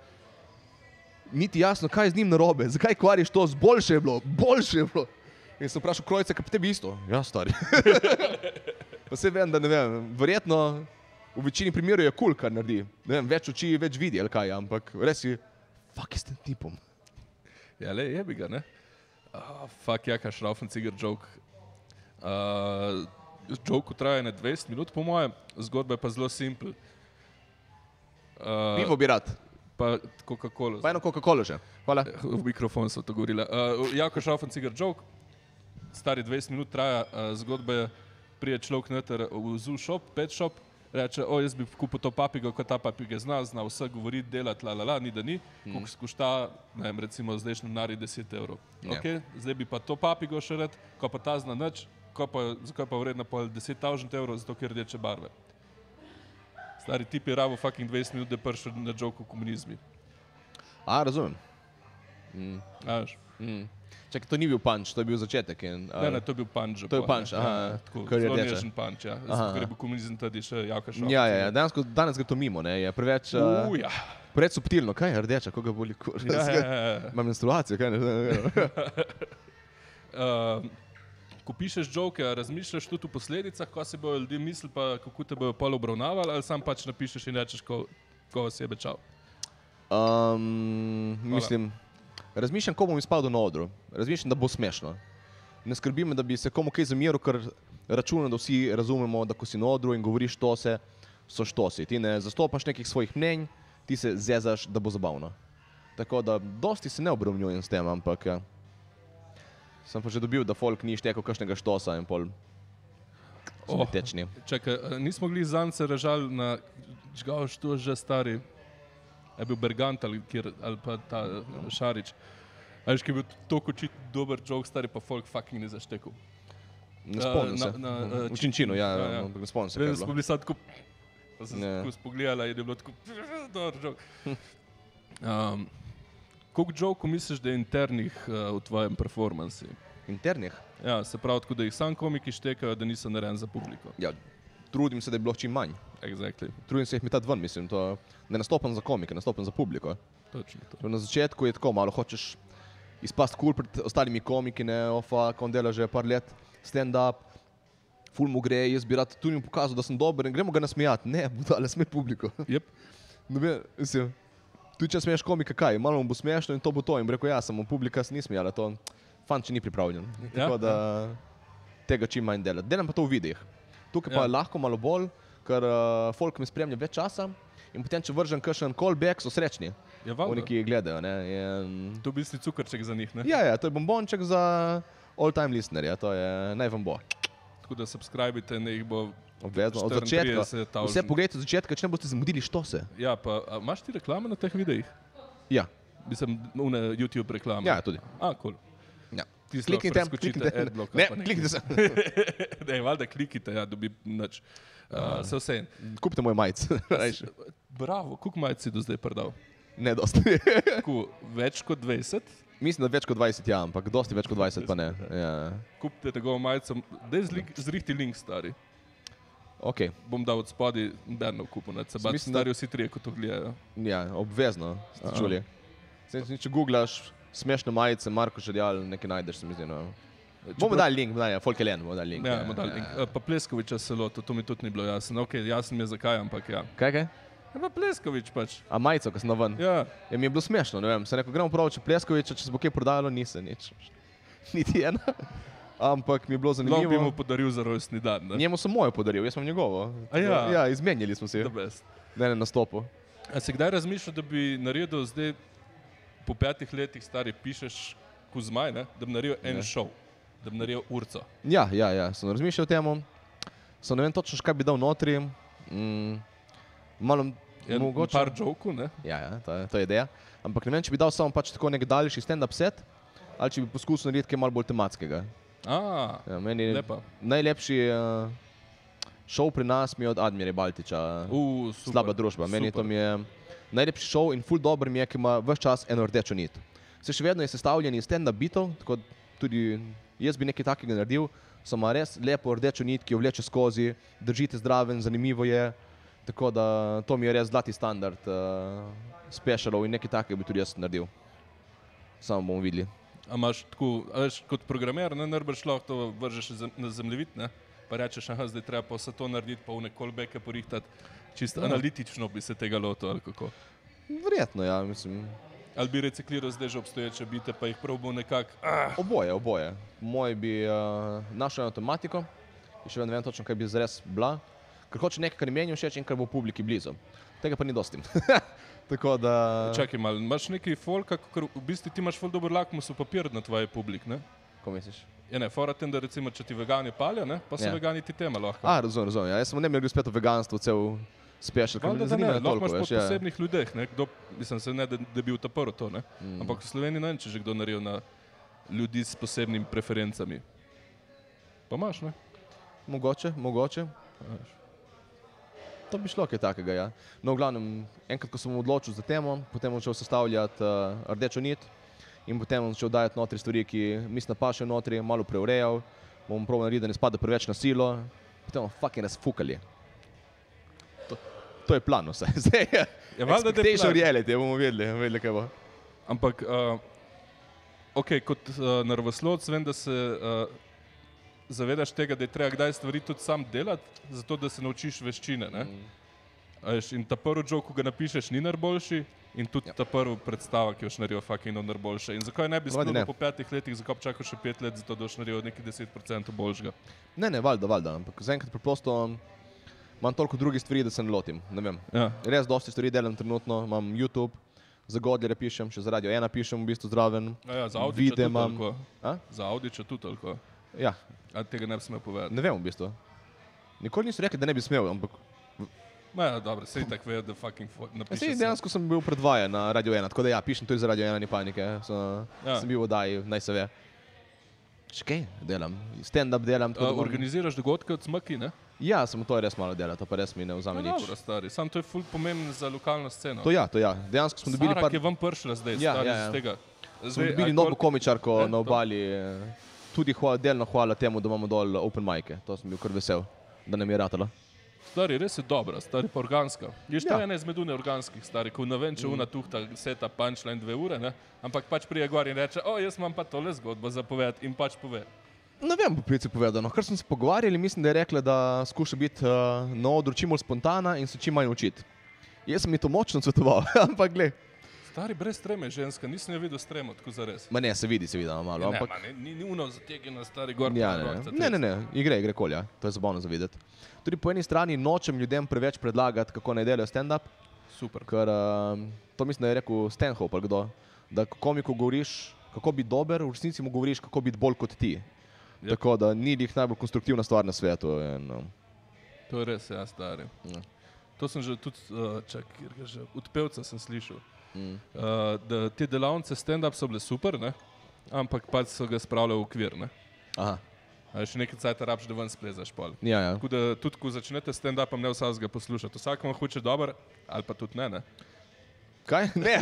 niti jasno, kaj je z njim narobe, zakaj kvariš to, boljše je bilo. In sem vprašal Krojca, kaj pa tebi isto? Ja, stari. Pa se vem, da ne vem, verjetno v večini primerov je cool, kar naredi. Ne vem, več oči, več vidi, ali kaj, ampak res je, fuck je s tem tipom. Ja, le, jebi ga, ne? Fuck, jaka Šraufen-Ciger joke. Joke traja ne 20 minut, po moje, zgodba je pa zelo simpel. Pivo bi rad. Pa Coca-Cola. Pa eno Coca-Cola že. Hvala. V mikrofon so to govorila. Jako Šraufen-Ciger joke, stari 20 minut traja, zgodba je, prije človek noter v zoo shop, pet shop, reče, jaz bi kupil to papigo, ko ta papige zna vse govoriti, delati, ni da ni, koliko skošta, ne vem, recimo zdajšnji nari 10 €. Okay? Zdaj bi pa to papigo še rad, ko pa ta zna nič, zakaj pa vredna pol 10.000 €, zato ker rdeče barve. Stari tip je rabo fucking 20 minut, da je prišel na joke o komunizmi. Razumem. Veš? Čakaj, to ni bil punch, to je bil začetek. Ne, to je bil punch. To je punch, aha. Zelo nežen punch, ja. Ker je bil komunizem tudi še Jaka Šraufen. Ja, danes gre to mimo, ne, je preveč... Preveč subtilno, kaj je rdeča, koga boli kur? Ja. Imam menstruacijo, kaj ne? ko pišeš joke, razmišljaš tudi o posledicah, ko si bojo ljudje mislili, pa kako te bojo pol obravnavali, ali sam pač napišeš in rečeš, ko osebe čau? Mislim, razmišljam, ko bom izpadel na odru. Razmišljam, da bo smešno. Ne skrbi me, da bi se komu kaj zameril, ker računam, da vsi razumemo, da ko si na odru in govoriš štose, so štosi. Ti ne zastopaš nekih svojih mnenj, ti se zezaš, da bo zabavno. Tako da dosti se ne obremenjujem s tem, ampak ja. Sem pa že dobil, da folk ni štekel kakšnega štosa in pol smo tečni. Čakaj, nismo mogli zanj se režali na, čgal, što že stari, je bil Bergant ali pa ta Šarič. A veš, ki je bil toliko očit dober joke, stari pa folk fucking ne zaštekal. Ne spomnim se. V Činčinu, ja, ne spomnim se, kaj je bilo. Smo bili sad tako, pa sem tako spogledala in je bilo tako, dober joke. Koliko joke misliš, da je internih v tvojem performansi? Internih? Ja, se pravi, tako da jih sam komiki štekajo, da niso narejen za publiko. Ja, trudim se, da je bilo čim manj. Exactly. Trudim se jih metati ven, mislim, to ne nastopam za komike, nastopam za publiko. Točno to. Na začetku je tako, malo hočeš izpasti cool pred ostalimi komiki, ne, on dela že par let stand-up, ful mu gre, jaz bi rad tudi mu pokazal, da sem dober in gremo ga nasmejati. Ne, budale, smej publiko. Yep. Mislim, tudi če smeješ komika, kaj, malo mu bo smešno in to bo to. In bi rekel, ja, samo publika se ni smejala, to fan če ni pripravljen. Ja. Tako da tega čim manj delati. Delam pa to v videih. Tukaj pa je lahko malo bolj, ker folk me spremlja več časa in potem, če vržem kakšen callback, so srečni. Ja, valjda. Oni, ki gledajo, ne. To je v bistvu cukrček za njih, ne? Ja, to je bombonček za all-time listenerja, to je naj vam bo. Tako da subscribite, ne jih bo obvezno, od začetka. Vse pogledajte od začetka, če ne boste zamudili štose. Ja, pa imaš ti reklame na teh videih? Ja. Mislim, une YouTube reklame. Ja, tudi. Cool. Ja. Kliknite, adblock. Ne, kliknite se. Ne, valjda klikite, ja, dobi nič. Se vse. Kupite moj majc. Bravo, koliko majc si do zdaj prodal? Ne, dosti. Več kot 20? Mislim, da več kot 20, ja, ampak dosti več kot 20 pa ne. Ja. Kupite tegovo majico, daj zrihti link, stari. Ok. Bom dal od spodi Bernov kupu, ne, se baš stari vsi trije, ko to gledajo. Ja, obvezno, ste čuli. Če googlaš smešne majice, Marko Žerjal, nekaj najdeš, se mi zdi. No. Bomo dali link, folk je len, bomo dali link. Ja, bomo dali link. Pa Pleskoviča selo, to mi tudi ni bilo jasno. Ok, jasno mi je zakaj, ampak ja. Kaj? Ja, pa Pleskovič pač. A majico, ko sem na ven? Ja. Ja, mi je bilo smešno, ne vem, se neko gremo prav, če Pleskoviča, če se bo kaj prodajalo, nisem nič. Niti ena. Ampak mi je bilo zanimivo. Lahko bi mu podaril za rojstni dan, ne? Njemu sem mojo podaril, jaz sem njegovo. A ja? Ja, izmenjali smo si. The best. Ne, nastopu. A si kdaj razmišljal, da bi naredil zdaj, po 5 letih stari, pišeš Kuzmaj, ne? Da bi naredil en šov, da bi naredil urco? Ja, sem razmišljal o temu. Sem ne vem točno, kaj bi dal notri. Malo mogoče. Par joku, ne? Ja, to je ideja. Ampak ne vem, če bi dal samo pač tako nek daljši stand-up set, ali če bi poskusil narediti kaj malo bolj tematskega. Ja, meni lepa. Najlepši šov pri nas mi je od Admira Baltiča. Slaba družba. Meni to mi je najlepši šov in ful dober mi je, ki ima ves čas eno rdečo nit. Se še vedno je sestavljen iz stand-up bitov, tako tudi jaz bi nekaj takega naredil, samo res lepo rdečo nit, ki jo vleče skozi, držite zdraven, zanimivo je. Tako da to mi je res zlati standard specialov in nekaj takega bi tudi jaz naredil. Samo bomo videli. A imaš tako, kot programer, ne najbrž lahko to vržeš na zemljevid, ne? Pa rečeš, aha, zdaj treba pa vse to narediti, pa v callbacke porihtati, čisto analitično bi se tega lotil, ali kako? Verjetno, ja, mislim. Ali bi recikliral zdaj že obstoječe bite, pa jih probal nekako? Oboje. Moj bi našel eno tematiko, in še ne vem točno, kaj bi zares bila, ker hoče nekaj, kar je meni všeč in kar bo publiki blizu. Tega pa ni dosti. Tako da... Čakaj malo, imaš nekaj folka, ker v bistvu ti imaš ful dober lakmusov papir na tvoje publik, ne? Ko misliš? Ja ne, fora tem, da recimo, če ti vegani palijo, ne? Pa so vegani ti tema lahko. Razumem. Ja, jaz sem ne bi spet o veganstvu cel special, ker me ne zanima toliko. Lahko imaš po posebnih ljudeh, ne? Kdo, mislim se ne, da bi utaprl to, ne? Ampak v Sloveniji ne vem, če že kdo naredil na ljudi s posebnimi preferencami. Pa imaš, ne? Mogoče. To bi šlo kaj takega, ja. No, v glavnem, enkrat, ko sem odločil za temo, potem bom začel sestavljati rdečo nit in potem bom začel dajati notri stvari, ki mislim, da pašejo notri, malo preurejal, bom probal narediti, da ne spada preveč na silo, potem bomo fucking razfukali. To je plan vse. Zdaj je expectation reality, bomo vedeli, kaj bo. Ampak Okay, kot naravoslovec vem, da se zavedaš tega, da je treba kdaj stvari tudi sam delati, zato da se naučiš veščine. Ne? In ta prvi joke, ko ga napišeš, ni najboljši, in tudi ta prva predstava, ki jo šnarijo, fucking najboljša. In zakaj ne bi smel po 5 letih, zakaj čakaš še 5 let, zato da šnarijo nekaj 10% boljšega? Ne, valjda, ampak zaenkrat preprosto imam toliko drugih stvari, da se ne lotim. Ne vem. Ja. Res dosti stvari delam trenutno, imam YouTube, za Godlerja pišem, še za Radio 1 pišem v bistvu zraven. Ja, za Audiča tudi toliko. Za Audiča tudi toliko. Ja. A tega ne bi smel povedati? Ne vem v bistvu. Nikoli niso rekli, da ne bi smel, ampak... Ja, dobro, sej tako vejo, da fucking napiše se. Dejansko sem bil predvajan na Radio 1, tako da ja, pišem tudi za Radio 1, ni panike. Sem bil v oddaji, naj se ve. Še kaj delam? Stand-up delam. Organiziraš dogodke od Smaki, ne? Ja, samo to je res malo dela, to pa res mi ne vzame nič. Dobro, stari, sam to je ful pomemben za lokalno sceno. To ja. Dejansko smo dobili Sarak je vam prišla zdaj, stari iz tega. Smo dobili novo komičarko na obali, tudi delno hvala temu, da imamo dol open mike, to sem bil kar vesel, da nam je ratalo. Stari, res je dobra, stari pa organska. Ješ to je ena izmed organskih, stari, ko ne vem, če una tuhta seta punchline 2 ure, ne? Ampak pač prije gor in reče, jaz imam pa tole zgodbo za povedati in pač pove. Ne vem, po prici povedano. Kar smo se pogovarjali, mislim, da je rekla, da skuša biti na odru čim bolj spontana in se čim manj učiti. Jaz sem mi to močno svetoval, ampak glej. Stari, brez streme ženska, nisem jo videl stremo, tako zares. Ma ne, se vidi malo, ampak... Ni uno zategljeno, stari, gor. Ja, ne, igre kolja, to je zabavno za videti. Tudi po eni strani nočem ljudem preveč predlagati, kako naj delajo stand-up. Super. Ker to mislim, da je rekel Stanhope ali kdo, da komiku govoriš, kako biti dober, v resnici mu govoriš, kako biti bolj kot ti. Yep. Tako da ni njih najbolj konstruktivna stvar na svetu. To je res, ja, stari. Ja. To sem že tudi, od pevca sem slišal, da te delavnice stand-up so bile super, ne? Ampak pač so ga spravljali v okvir. Ne? Aha. A še nekaj cajta rabiš, da ven splezaš pol. Ja. Tako da tudi, ko začnete stand-upom, ne vsakega poslušati. Vsak vam hoče dober, ali pa tudi ne. Kaj? Ne.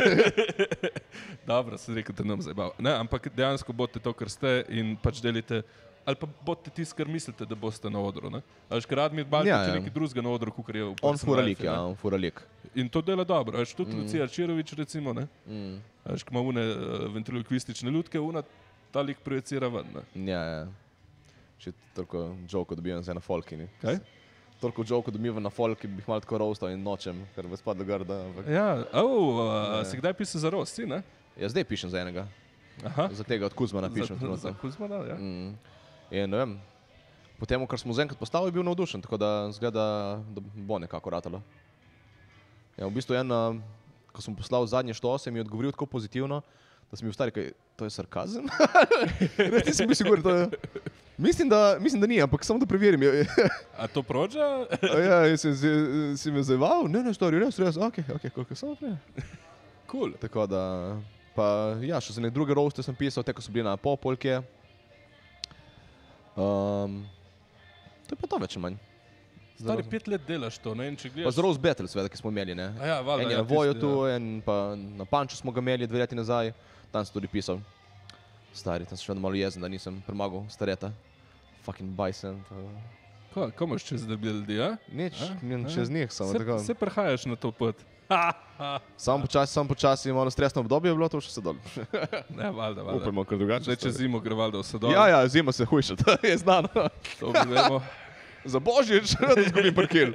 Dobro, sem rekel, da nam zabav. Ne, ampak dejansko boste to, kar ste in pač delite, ali pa boste tisti, kar mislite, da boste na odru. Ali škar Radmir Balkić je nekaj drugega na odru, kukor je v On furalik, ja, on furalik. In to dela dobro. Až tudi Lucija Čirović, recimo, ne? Až ko ima une ventriloquistične lutke, una ta lik projecira ven, ne? Ja. Še toliko joke dobivam zdaj na folki, ni? Kaj? Toliko joke dobivam na folki, bih malo tako roastal in nočem, ker bi spadlo grda. Ja, si kdaj pisal za roast, si, ne? Ja, zdaj pišem za enega. Aha. Za tega od Kuzmana pišem. Za Kuzmana, ja. In ne vem, po temu, kar smo zaenkrat postavili, je bil navdušen, tako da zgleda, da bo nekako ratalo. Ja, v bistvu ko sem poslal zadnje štose, mi je odgovoril tako pozitivno, da sem bil stari, kaj, to je sarkazem? Nisem bil siguren, to je... Mislim, da ni, ampak samo da preverim. A to prođa? Ja, si me zajeval? Ne, stari, res, okej, koliko samo ne. Cool. Tako da, pa ja, še za ne druge roaste sem pisal, te, ko so bili na Popolke. To je pa to več manj. Stari 5 let delaš to, ne? In če gledaš... Pa za Roast Battle, seveda, ki smo imeli, ne? A ja, valjda. En je na Vojotu, en pa na Panču smo ga imeli 2 leti nazaj. Tam sem tudi pisal. Stari, tam sem še vedno malo jezen, da nisem premagal stareta. Fucking bajsen. Kaj imaš čez ljudi, ja? Nič, čez njih samo tako. Se prehajaš na to pot. Samo počasi, malo stresno obdobje je bilo, to še se dol. Ne, valjda. Upajmo, kar drugače. Zdaj, čez zimo gre valjda vse dol. Ja, zima se hujša, to je znano. To vemo. Za Božič, da zgubim parkir.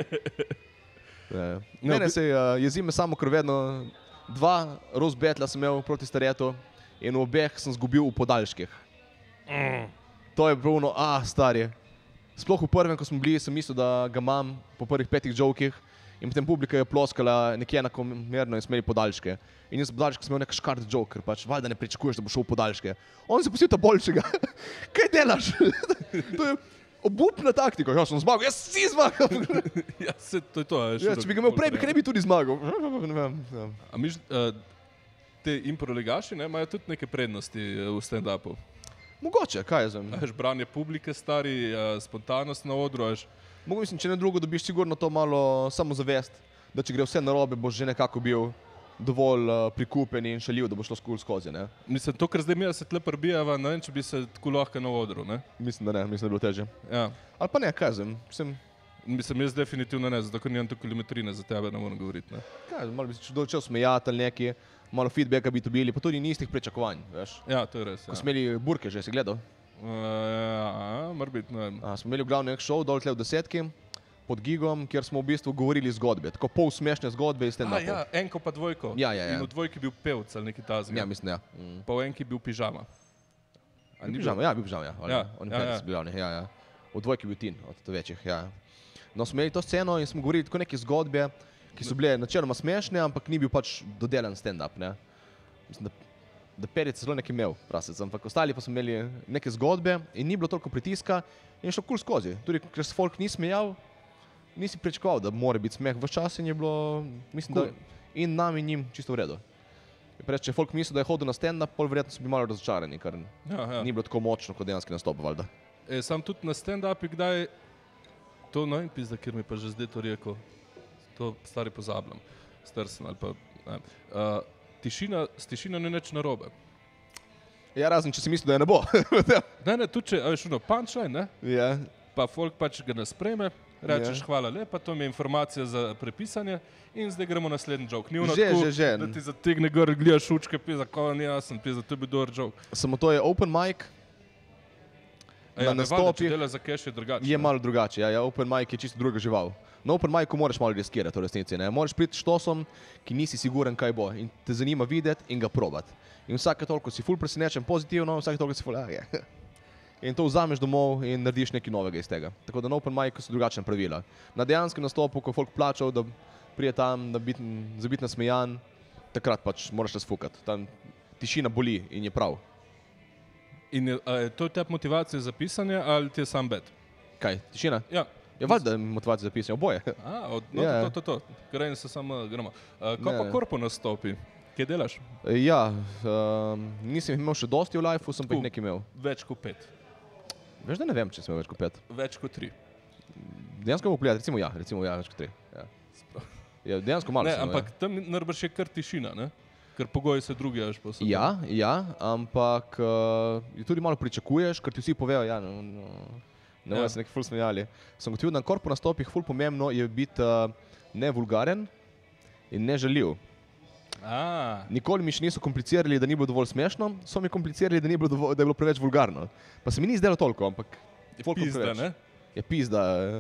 Ne, sej, je zime samo, ker vedno 2 roast battla sem imel proti staretu in v obeh sem zgubil v podaljških. To je pravno, stari. Sploh v prvem, ko smo bili, sem mislil, da ga imam po prvih 5 jokih in potem publika je ploskala nekje enakomerno in smo imeli podaljške. In jaz podaljške sem imel nek škart joker, pač valjda ne pričakuješ, da bo šel v podaljške. On se pustil ta boljšega. Kaj delaš? To je obupna taktika. Jaz sem zmagal, jaz si zmagal. Ja, to je to. Če bi ga imel prej, bi ne bi tudi zmagal. Ne vem. A miš, te improligaši imajo tudi neke prednosti v stand-upu? Mogoče, kaj jaz vem. Branje publike, stari, spontanost na odru. Mislim, če ne drugo, dobiš sigurno to malo samozavest, da če gre vse narobe, boš že nekako bil dovolj prikupen in šaljiv, da bo šlo skozi, ne? Mislim, to, kar zdaj mi se tle prbijava, ne vem, če bi se tako lahko na odru, ne? Mislim, da ne, mislim, da je bilo težje. Ja. Ali pa ne, kaj vem. Mislim, jaz definitivno ne, zato ker nimam to kilometrine za tebe, ne morem govoriti. Ne. Kaj, malo bi se začel smejati ali nekaj, malo feedbacka bi dobili, pa tudi nistih pričakovanj, veš. Ja, to je res. Ko smo imeli burke že, si gledal? Mora biti, ne vem. Smo imeli v glavnem nek šov dol tle v 10 pod Gigom, kjer smo v bistvu govorili zgodbe, tako pol smešne zgodbe iz stand-upa. Ja, enko pa dvojko. Ja. In v dvojki bil pevc ali nekaj tazga. Ja, mislim, ja. Pa v enki bil pižama. Bil pižama, ja, bil pižama, ja. Ja. V dvojki bil Tin, od večjih, ja. No, smo imeli to sceno in smo govorili tako neke zgodbe, ki so bile načeloma smešne, ampak ni bil pač dodelan stand-up, ne. Mislim, da Perica zelo nekaj imel, prasec, ampak ostali pa smo imeli neke zgodbe in ni bilo toliko pritiska in šlo kul skozi. Tudi, ker se folk ni smejal, nisi pričakoval, da mora biti smeh v čas in je bilo, mislim, da in nam in njim čisto v redu. Če folk misli, da je hodil na stand-up, pol verjetno so bili malo razočarani, ker ni bilo tako močno kot dejanski nastop, valjda. Sam tudi na stand-upi kdaj, to no in pizda, kjer mi pa že zdaj to rekel, to stari pozabljam, star sem ali pa, ne. S tišino ni nič narobe. Ja, razen, če si mislil, da je ne bo. Ne, tudi če, veš, punchline, ne? Ja. Pa folk pač ga ne sprejme, rečeš hvala lepa, to mi je informacija za prepisanje in zdaj gremo naslednji joke. Ni ono tako, da ti zategne gor, gledaš učke, pizda, ko ni jasen, pizda, to bi dober joke. Samo to je open mic. Na nastopih, če dela za cash je drugače. Je malo drugače, ja, open mic je čisto druga žival. Na open micu moraš malo riskirati v resnici, ne. Moraš priti štosom, ki nisi siguren, kaj bo in te zanima videti in ga probati. In vsake toliko si ful presenečen pozitivno, vsake toliko si ful, In to vzameš domov in narediš nekaj novega iz tega. Tako da na open micu so drugačne pravila. Na dejanskem nastopu, ko folk plačal, da prije tam, za biti nasmejan, takrat pač moraš razfukati. Tam tišina boli in je prav. In je to tebi motivacija za pisanje ali ti je sam bed? Kaj, tišina? Ja. Je valjda motivacija za pisanje, oboje. To. Grejno se samo gremo. Kaj pa korpo nastopi? Kaj delaš? Ja, nisem imel še dosti v lifeu, sem pa jih nekaj imel. Več kot 5. Veš, da ne vem, če sem imel več kot 5. Več kot 3. Dejansko bo pogledati, recimo ja, več kot 3. Ja, dejansko malo sem imel. Ampak tam najbrž je kar tišina, ne? Ker pogoji se drugi, až pa so. Ja, ampak tudi malo pričakuješ, ker ti vsi povejo, ne bojo se nekaj ful smejali. Sem gotovil, da na korpo nastopih ful pomembno je biti ne vulgaren in ne žaljiv. Nikoli mi še niso komplicirali, da ni bilo dovolj smešno, so mi komplicirali, da je bilo preveč vulgarno. Pa se mi ni zdelo toliko, ampak je pizda, ne? Je pizda.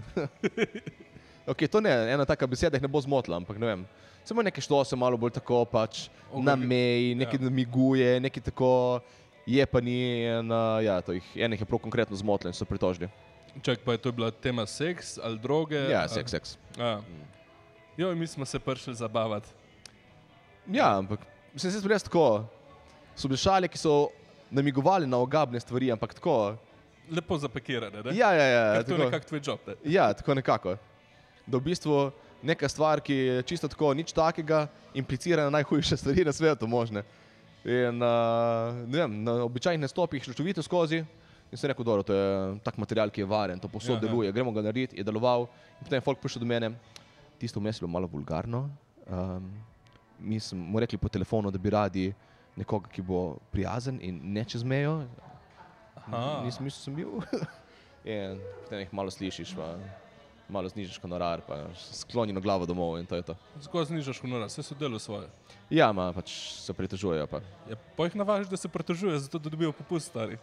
Ok, to ne, ena taka beseda jih ne bo zmotila, ampak ne vem. Samo nekaj štose malo bolj tako pač na meji, nekaj namiguje, nekaj tako je pa ni enih je prav konkretno zmotila in so pritožili. Čak, pa je to bila tema seks ali droge? Ja, seks. Jo, mi smo se prišli zabavati. Ja, ampak mislim, se res tako, so bili šale, ki so namigovali na ogabne stvari, ampak tako. Lepo zapakirane, ne? Ja. Ker to je nekako tvoj job, ne? Ja, tako nekako. Da v bistvu neka stvar, ki je čisto tako nič takega, implicira na najhujše stvari na svetu možne. In ne vem, na običajnih nastopih šločovito skozi in sem rekel, dobro, to je tak material, ki je varen, to posod deluje, gremo ga narediti, je deloval. In potem je folk prišel do mene, tisto vmes je bilo malo vulgarno. Mi smo rekli po telefonu, da bi radi nekoga, ki bo prijazen in ne čez mejo. Nisem mislil, sem bil. In potem jih malo slišiš, pa malo znižaš honorar, pa sklonjeno glavo domov in to je to. Zgolj znižaš honorar, vse so delo svoje. Ja, pač se pritožujejo pa. Ja, pa jih navažiš, da se pritožuje, zato da dobijo popust, stari.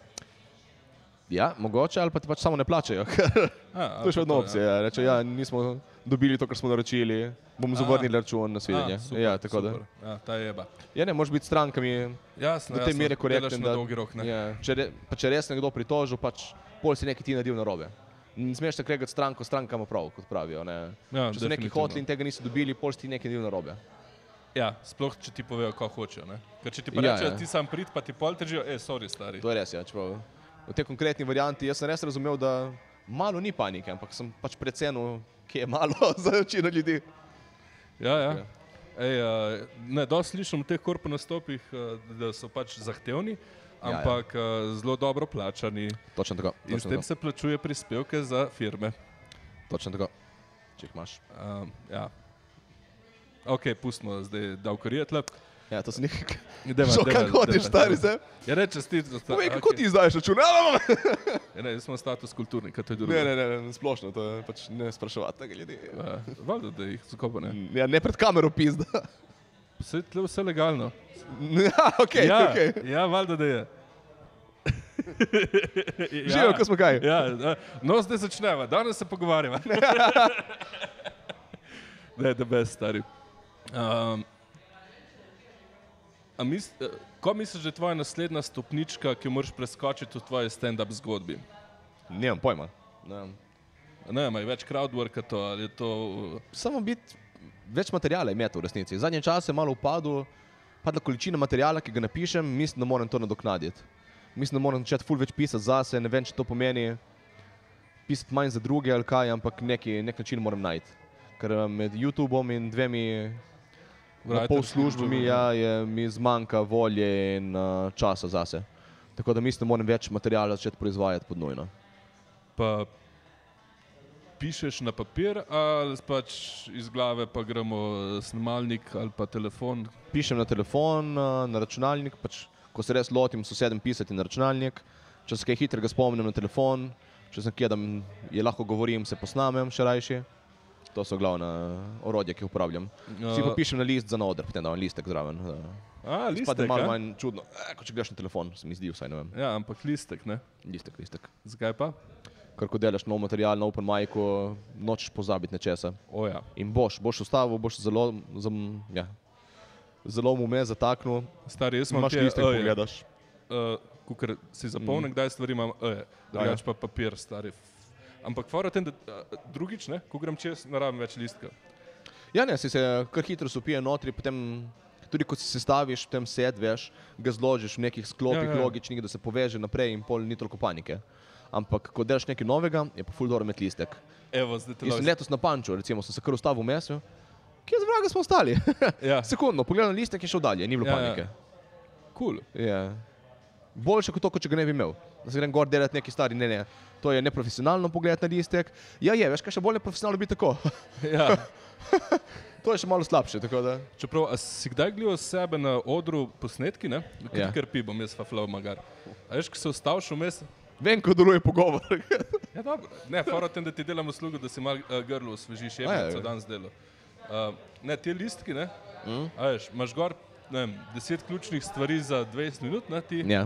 Ja, mogoče, ali pa ti pač samo ne plačajo. To je še vedno opcija. Rečejo, nismo dobili to, kar smo naročili, bomo zavrnili račun na svidenje. Ja, tako da. Ja, ta jeba. Ja, ne, moraš biti strankami do te mere korekten. Če res nekdo pritožil, pač pol si nekaj ti naredil narobe. Ne smeš se kregati stranko, stranka ima prav, kot pravijo. Če so neki hotli in tega niso dobili, pol si ti nekaj naredil narobe. Ja, sploh če ti povejo, kaj hočejo. Ker če ti pa rečejo, ti sam prid, pa ti pol tržijo, sorry, stari. To je res, ja, čeprav. V tej konkretni varianti jaz sem res razumel, da malo ni panike, ampak sem pač precenil, kje je malo za večino ljudi. Ja. Dosti slišim v teh korpo nastopih, da so pač zahtevni, ampak zelo dobro plačani. Točno tako. In s tem se plačuje prispevke za firme. Točno tako, če jih imaš. Ja. Ok, pustimo zdaj davkarije tle. Ja, to se nekaj... Deva, Što, kako hodiš, stari se? Ja, ne, čestitno. Povej, kako ti izdaješ račun? Ja, ne, jaz sem status kulturnika, to je drugo. Ne, splošno, to je pač ne spraševati tega ljudi. Valjda, da jih zakopa, ne. Ja, ne pred kamero pizda. Vse legalno. Ja, okej. Ja, valjda, da je. Živijo, ko smo kaj. Ja, no, zdaj začneva, danes se pogovarjava. Ne, da bez, stari. Ko misliš, da je tvoja naslednja stopnička, ki jo moraš preskočiti v tvoji stand-up zgodbi? Nimam pojma. Ne, ima več crowdworka to, ali je to... Samo biti več materijala imeti v resnici. Zadnje čase je malo padla količina materijala, ki ga napišem, mislim, da moram to nadoknaditi. Mislim, da moram začeti ful več pisati zase, ne vem, če to pomeni pisati manj za druge ali kaj, ampak nek način moram najti. Ker med YouTubeom in dvemi pol službami mi zmanjka volje in časa zase. Tako da mislim, da moram več materijala začeti proizvajati pod nujno. Pa pišeš na papir ali pač iz glave pa gremo snemalnik ali pa telefon? Pišem na telefon, na računalnik, pač ko se res lotim, sosedem pisati na računalnik, če se kaj hitrega spomnim na telefon, če sem kje, da je lahko govorim, se posnamem še rajši. To so glavna orodja, ki jih uporabljam. Si pa pišem na list za na oder, potem da listek zraven. Listek, Spade malo manj čudno, kot če greš na telefon, se mi zdi vsaj, ne vem. Ja, ampak listek, ne? Listek. Zakaj pa? Ker ko delaš nov material na open micu, nočeš pozabiti nečesa. Ja. In boš ustavil, boš zelo mu me zataknil. Stari, jaz imam listek, pogledaš. Kukor si zapomnim, kdaj stvari imam, drugač pa papir, stari. Ampak fora tem, da drugič, ne, ko grem čez, ne rabim več listka. Ja, ne, si se kar hitro sopije notri, potem tudi ko si sestaviš, potem sedveš, ga zložiš v nekih sklopih logičnih, da se poveže naprej in pol ni toliko panike. Ampak ko delaš nekaj novega, je pa ful dobro imeti listek. Evo, zdaj te sem letos na Panču, recimo, sem se kar ustavil v mesu. Kje za vraga smo ostali? Sekundno, pogledam listek in šel dalje, ni bilo panike. Cool. Boljše kot to, če ga ne bi imel. Da se grem gor delati neki stari, ne. To je neprofesionalno pogled na listek. Ja, veš kaj, še bolj neprofesionalno biti tako. Ja. To je še malo slabše, tako da. Čeprav, a si kdaj gledal sebe na odru posnetki, ne? Ker bom jaz faflal magar. A veš, ko se ustavš vmes? Vem, ko deluje pogovor. Ja, dobro. Ne, fora tem, da ti delam uslugo, da si malo grlo osvežiš, jebnico danes delo. Ne, te listki, ne? A veš, imaš gor, ne vem, 10 ključnih stvari za 20 minut, ne, ti? Ja.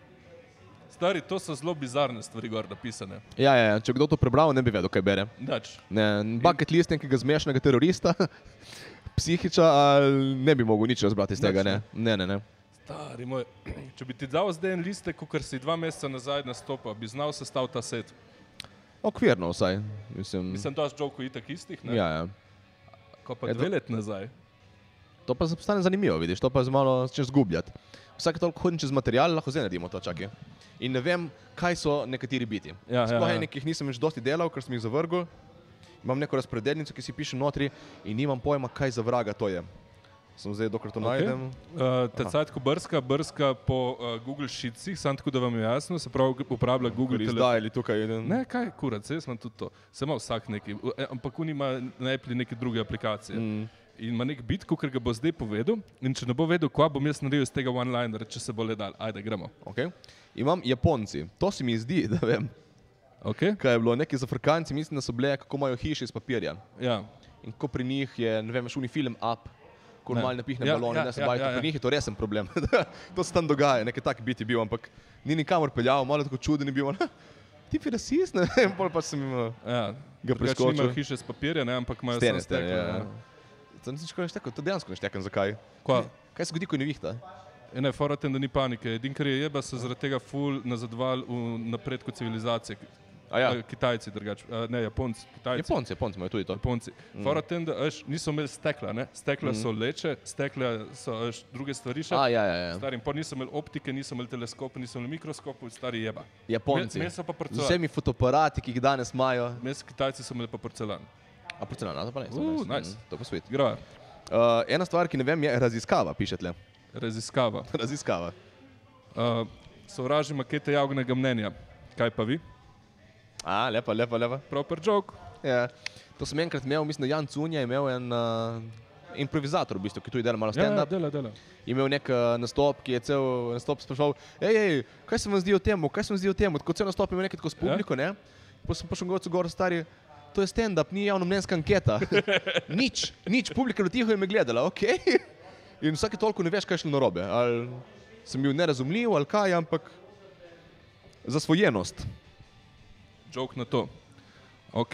Stari, to so zelo bizarne stvari gor napisane. Ja, če kdo to prebral, ne bi vedel, kaj bere. Dač. Bucket list nekega zmešnega terorista, psihiča, ali ne bi mogel nič razbrati iz tega, ne. Ne. Stari moj, če bi ti dal zdaj en listek, kakor si 2 meseca nazaj nastopil, bi znal sestaviti ta set? Okvirno vsaj. Mislim, daš joke itak istih, ne? Ja. Ko pa 2 let nazaj. To pa se postane zanimivo, vidiš, to pa malo začneš zgubljati. Vsake toliko hodim čez material, lahko zdaj naredimo to, čakaj. In ne vem, kaj so nekateri biti. Sploh nekih nisem več dosti delal, ker sem jih zavrgel. Imam neko razpredelnico, ki si piše notri in nimam pojma, kaj za vraga to je. Sem zdaj, dokler to najdem. Tecajtko brska po Google Sheetsih, samo tako, da vam je jasno, se pravi uporablja Google telefon. Izdajali tukaj. Ne, kaj kurac, jaz imam tudi to. Se ima vsak neki, ampak on ima na Apple neke druge aplikacije. In ima nek bit, ker ga bo zdaj povedal, in če ne bo vedel, kva bom jaz naredil iz tega one-linera, če se bo le dal. Ajde, gremo. Imam Japonci. To se mi zdi, da vem. Kaj je bilo, neki zafrkanci, mislim, da so bile, kako imajo hiše iz papirja. Ja. In ko pri njih je, ne vem, šuni film Up, ko malo napihne balone, ne se bajo, pri njih je to resen problem. To se tam dogaja, neki tak biti bil, ampak ni nikamor peljal, malo tako čuden je bil. Ti fi rasist, ne vem, pol pa sem ga preskočil. Nimajo hiše iz papirja, ne, ampak imajo samo steklo. To nisem škoda neštekal, to dejansko neštekam, zakaj? Kaj se godi, ko je nevihta? Ne, fora tem, da ni panike. Edin, kar je jeba, so zaradi tega ful nazadoval v napredku civilizacije. Kitajci drugače, ne, Japonci. Japonci imajo tudi to. Japonci. Fora tem, da niso imeli stekla, ne? Stekla so leče, stekla so druge stvari še. Stari, pa niso imeli optike, niso imeli teleskope, niso imeli mikroskope, stari jeba. Japonci. Z vsemi fotoaparati, ki jih danes imajo. Kitajci so imeli pa porcelan. A porcelan, to pa ne. Nice. To pa svet. Grava. Ena stvar, ki ne vem, je raziskava, piše tle. Raziskava. Raziskava. Sovraži makete javnega mnenja. Kaj pa vi? Lepa. Proper joke. Ja. To sem enkrat imel, mislim, da Jan Cunja je imel en improvizator v bistvu, ki tudi dela malo Ja, stand-up. dela. Imel nek nastop, ki je cel nastop spraševal, ej, kaj se vam zdi o temu, tako cel nastop imel nekaj tako s publiko, ne? Pa sem prišel gor, stari, to je stand-up, ni javnomnenjska anketa. nič, publika tiho je me gledala, okej. In vsake toliko ne veš, kaj je šlo narobe, ali sem bil nerazumljiv, ali kaj, ampak zasvojenost. Joke na to. Ok.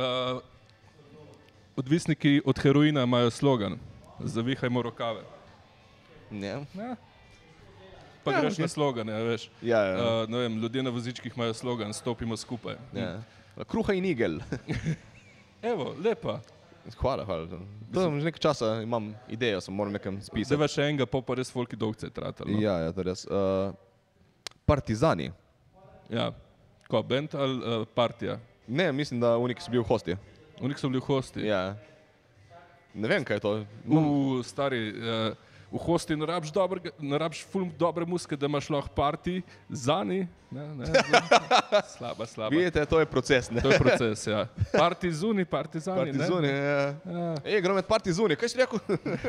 Odvisniki od heroina imajo slogan, zavihajmo rokave. Ne. Ja. Pa Ja, greš okej. na slogane, veš. Ja. Ne vem, ljudje na vozičkih imajo slogan, stopimo skupaj. Ja. Kruha in igel. Evo, lepa. Hvala. To že nekaj časa imam idejo, sem moram nekam Zdaj spisati. pa še enega, pa res folki dolgce tratal. No? Ja, to je res. Partizani. Ja. Ko, band ali partija? Ne, mislim, da unik so bili v hosti. Oni so bili v hosti. Ja. Ne vem, kaj je to. Stari, v hosti ne rabiš ful dobre muske, da imaš lahko parti zani. Ne, slaba. Vidite, to je proces, ne? To je proces, ja. Partizani, Partizuni, ne? ja. Ej, gremo med partizuni, kaj si rekel?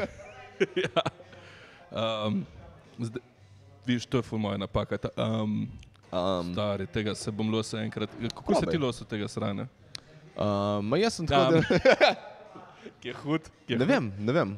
Viš, to je ful moja napaka. Stari, tega se bom losil enkrat. Kako se ti losil tega sranja? Jaz sem tako, da... Ki je hud. Ne vem.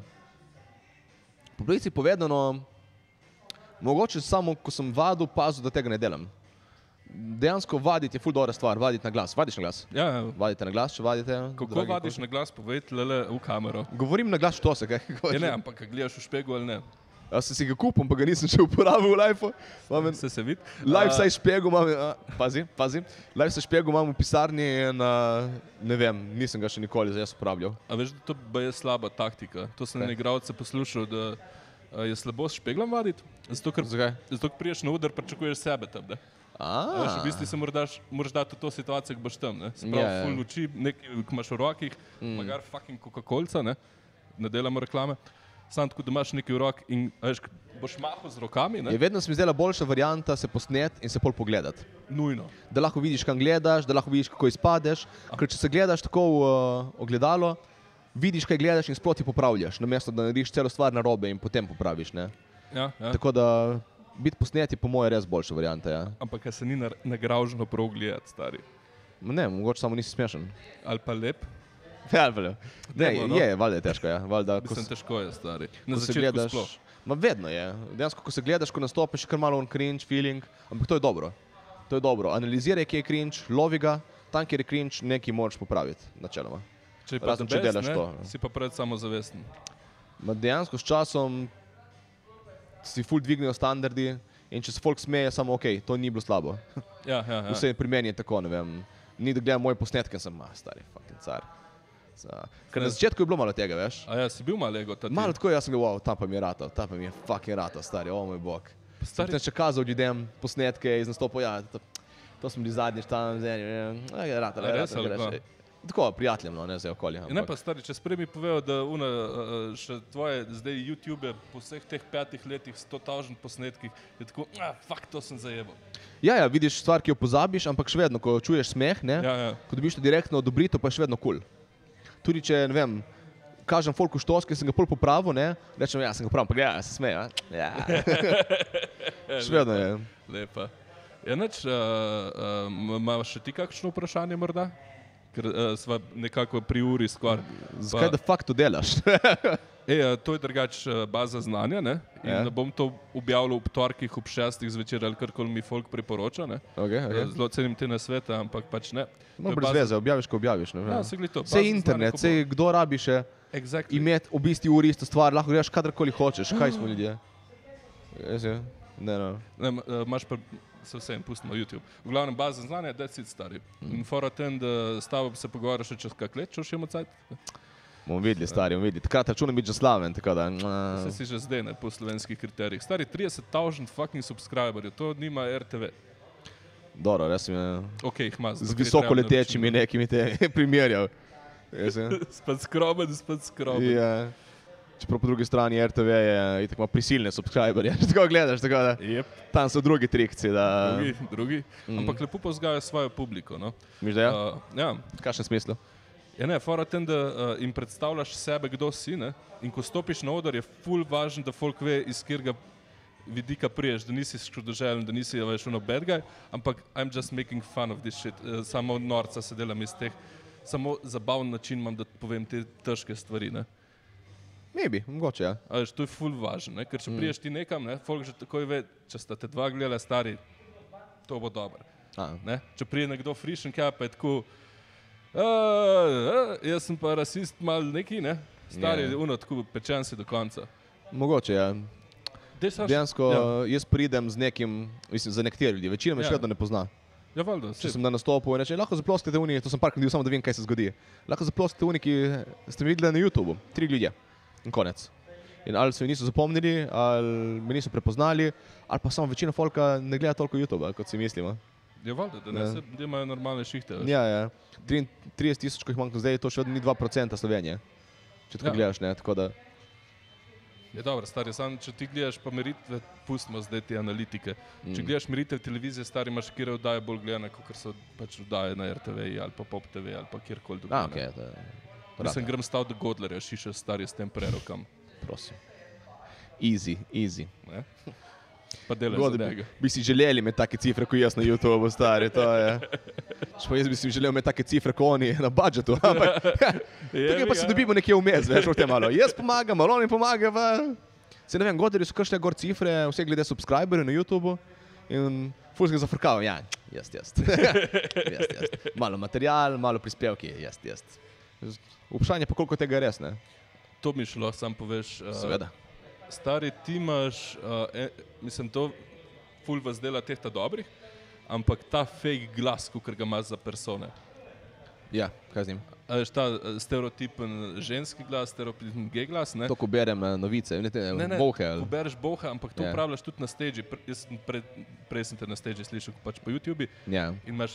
Po pravici povedano, mogoče samo, ko sem vadil, pazil, da tega ne delam. Dejansko vaditi je ful dobra stvar, vaditi na glas. Vadiš na glas? Ja, Vadite na glas, če vadite. kako vadiš na glas, povej tlele v kamero. Govorim na glas, što se, kaj? Ja, ne, ampak kaj gledaš v špegu ali ne. Jaz sem si ga kupil, pa ga nisem še uporabil v live-u. Se vidi? Live saj špegu imam, pazi, live saj špegu imam v pisarni in ne vem, nisem ga še nikoli zdaj uporabljal. A veš, da to je slaba taktika. To sem na igralce poslušal, da je slabo s špeglom vaditi. Zato, ker priješ na udar, pričakuješ sebe tam. Veš, v bistvu se moraš dati v to situacijo, ko boš tam. Sprav full luči, nekaj, ko imaš v rokih, magar fucking Coca-Colca, ne delamo reklame. Sam tako, da imaš nekaj v roki in veš, boš mahal z rokami. Je vedno se mi zdela boljša varianta se posnet in se pol pogledati. Nujno. Da lahko vidiš, kam gledaš, da lahko vidiš, kako izpadeš. Ker če se gledaš tako v ogledalo, vidiš, kaj gledaš in sploh ti popravljaš, namesto da narediš celo stvar narobe in potem popraviš. Ne? Ja. Tako da biti posnet je po moje res boljša varianta. Ja. Ampak se ni nagraženo prav gledati, stari. Ne, mogoče samo nisi smešen. Ali pa lep. Ja, je, valjda je težko. Ja. Mislim, težko je, stari. Na Ko se začetku gledaš, sploh. vedno je. Dejansko, ko se gledaš, ko nastopiš, je kar malo cringe feeling, ampak to je dobro. To je dobro. Analiziraj, kje je cringe, lovi ga, tam, kjer je cringe, nekaj moraš popraviti, načeloma. Če pa Razen, če delaš to. si pa pred samozavesten. Dejansko s časom si ful dvignejo standardi in če se folk smeje, samo ok, to ni bilo slabo. Ja. Vse pri meni je tako, ne vem. Ni da gledam moje posnetke, sem stari fucking car. Ker na začetku je bilo malo tega, veš. A ja, si bil malo ego? Malo tako, jaz sem ga, wow, tam pa mi je rato, tam pa mi je fucking rato, stari, o moj bog. Stari- Sem še kazal ljudem posnetke iz nastopov, ja, to smo bili zadnjič tam, je rato, res ali kva? Tako, prijateljem, no, ne zdaj okolje. Ne pa stari, če spremi povejo, da še tvoje zdaj YouTube po vseh teh 5 letih 100,000 posnetkih je tako, fuck, to sem zajebal. Ja, vidiš stvar, ki jo pozabiš, ampak še vedno, ko čuješ smeh, ne, Ja. ko dobiš to direktno odobritev, pa je še vedno kul. Tudi če, ne vem, kažem folku štos, ki sem ga pol popravil, ne, rečem, ja, sem ga pravil, pa gledaj, se smeje, ja. Še vedno je. Lepa. Ja, nič, imaš še ti kakšno vprašanje morda? Ker sva nekako pri uri skoraj. Zakaj da fakt to delaš? To je drugač baza znanja, ne? In ne bom to objavljal ob torkih ob 6 zvečer ali karkoli mi folk priporoča, ne? Okay. Zelo cenim te nasvete, ampak pač ne. No, brez veze, objaviš, ko objaviš. Ne, Ja, se glej to. Sej internet, sej kdo rabi še imeti ob isti uri isto stvar, lahko gledaš kadarkoli hočeš, kaj smo ljudje. Ne. Imaš pa se vsem pustimo YouTube. V glavnem baza znanja, that's it, stari. In fora tem, da s tabo se pogovarjaš še čez kak let, če imamo cajt. Bomo videli, stari, bomo videli. Takrat računam biti že slaven, tako da... Se si že zdaj ne po slovenskih kriterijih. Stari, 30,000 fucking subscriberjev, to nima RTV. Dobro, res mi je... Ok, jih ima. Z visoko letečimi nekimi te primerjal. Spet skroben. Ja. Čeprav po drugi strani RTV je itak ima prisilne subscriberje, tako gledaš, tako da Yep. tam so drugi trikci, da... Drugi. Ampak lepo pa vzgajajo svojo publiko, no. Miš da ja? Ja. V kakšnem smislu? Ja, ne, fora tem, da jim predstavljaš sebe, kdo si, ne? In ko stopiš na oder, je ful važno, da folk ve, iz katerega vidika priješ, da nisi škodoželjen, da nisi več ono bad guy, ampak I'm just making fun of this shit. Samo od norca se delam iz teh, samo zabaven način imam, da povem te težke stvari, ne? Maybe, mogoče, ja. A veš, to je ful važno, ne? Ker če priješ ti nekam, ne, folk že takoj ve, če sta te dva gledala stari, to bo dobro. Ne? Če prije nekdo frišen kaj, pa je tako, jaz sem pa rasist mal neki, ne? Stari, uno, tako pečen si do konca. Mogoče, ja. Dejansko jaz pridem z nekim, mislim, za nekateri ljudi, večina me še vedno ne pozna. Ja, valjda. Če sem na nastopu in reče, lahko zaploskite uni, to sem parkrat bil samo, da vem, kaj se zgodi. Lahko zaploskite uni, ki ste mi videli na YouTubeu, 3 ljudje in konec. In ali se mi niso zapomnili, ali me niso prepoznali, ali pa samo večina folka ne gleda toliko YouTubea, kot si mislimo. Ja, valjda, da ne se ljudje imajo normalne šihte. Ja, ja. 30 000, ko jih imam zdaj, to še vedno ni 2% Slovenije. Če tako gledaš, ne, tako da. Je dobro, stari, sam, če ti gledaš pa meritve, pustimo zdaj te analitike. Če gledaš meritve televizije, stari, imaš kjer vdaje bolj gledane, kot so pač vdaje na RTV ali pa Pop TV ali pa kjerkoli drugje. Okay, Mislim, grem stav do Godlerja, šiša stari s tem prerokam. Prosim. Easy. Ne? Pa delaš za njega. Bi si želeli imeti take cifre, kot jaz na YouTubeu, stari, to je. Jaz bi si želel imeti take cifre, kot oni na budžetu, ampak tukaj pa se dobimo nekje vmes, veš, v tem malo. Jaz pomagam, ali oni pomagajo, pa. Se ne vem, Godlerju so kakšne gor cifre, vse glede subscriberjev na YouTubeu in ful se ga zafrkavam, ja, jaz. Malo material, malo prispevki, jaz. Vprašanje pa, koliko tega je res, ne? To mi šlo, sam poveš. Seveda. Stari, ti imaš, mislim, to ful vas dela tehta dobrih, ampak ta fake glas, kakor ga imaš za persone. Ja, kaj z njim? A veš, ta stereotipen ženski glas, stereotipen gej glas, ne? To, ko berem novice, bohe. Ko bereš bohe, ampak to upravljaš tudi na stage. Prej sem te na stage slišal, pač po YouTubi. Ja. In imaš,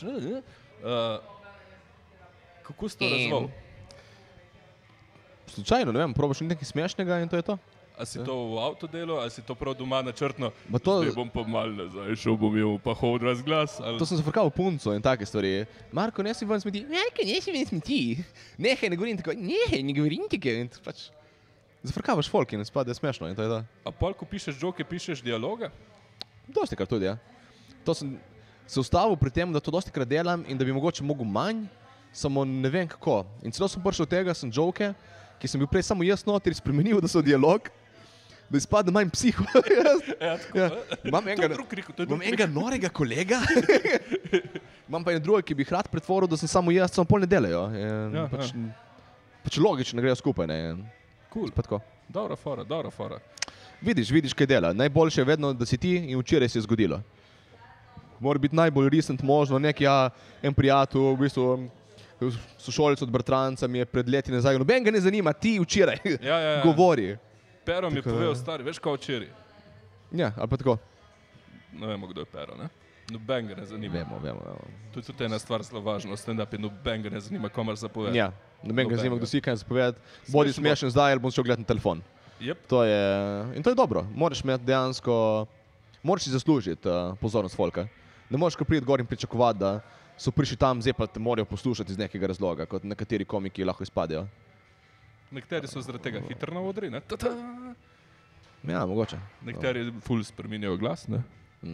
kako si to razval? Slučajno, ne vem, probaš nekaj smešnega in to je to. A si to v avto delo, ali si to prav doma načrtno? To... Zdaj bom pa mal nazaj, šel bom imel pa hodraz glas. Ali... To sem zafrkal punco in take stvari. Marko, ne si ven smeti. Marko, ne si ven smeti. Nehaj, ne govorim tako. Nehaj, ne govorim tako. Pač zafrkavaš folk in spade smešno in to je to. A pol, ko pišeš joke, pišeš dialoga? Dosti krat tudi, ja. To sem se ustavil pri tem, da to dosti krat delam in da bi mogoče mogel manj, samo ne vem kako. In celo sem prišel od tega, sem joke, ki sem bil prej samo jaz noter spremenil, da so dialog. Da izpadne manj psiho. Imam enega norega kolega, imam pa en drugi, ki bi rad pretvoril, da sem samo jaz, samo pol ne delajo. Pač logično grejo skupaj. Cool. Dobra fora. Vidiš, kaj dela. Najboljše je vedno, da si ti in včeraj se je zgodilo. Mora biti najbolj recent možno, en prijatelj, v bistvu sošolec od bratranca mi je pred leti nazaj, noben ga ne zanima, ti včeraj govori. Pero mi je povedal stari, veš kao včeraj? Ja, ali pa tako. Ne vemo, kdo je Pero, ne? Noben ga ne zanima. Vemo. To je tudi ena stvar zelo važna, stand-up je noben ga ne zanima, komer zapovedati. Ja, noben ga zanima, kdo si kaj zapovedati. Bodi smešen zdaj, ali bom šel gledati na telefon. Yep. In to je dobro. Moraš imeti dejansko, moraš si zaslužiti pozornost folka. Ne moreš kar priti gor in pričakovati, da so prišli tam, zdaj pa te morajo poslušati iz nekega razloga, kot nekateri komiki lahko izpadejo. Nekateri so zaradi tega hitro na odri, ne? Ja, mogoče. Nekateri ful spreminjajo glas, ne?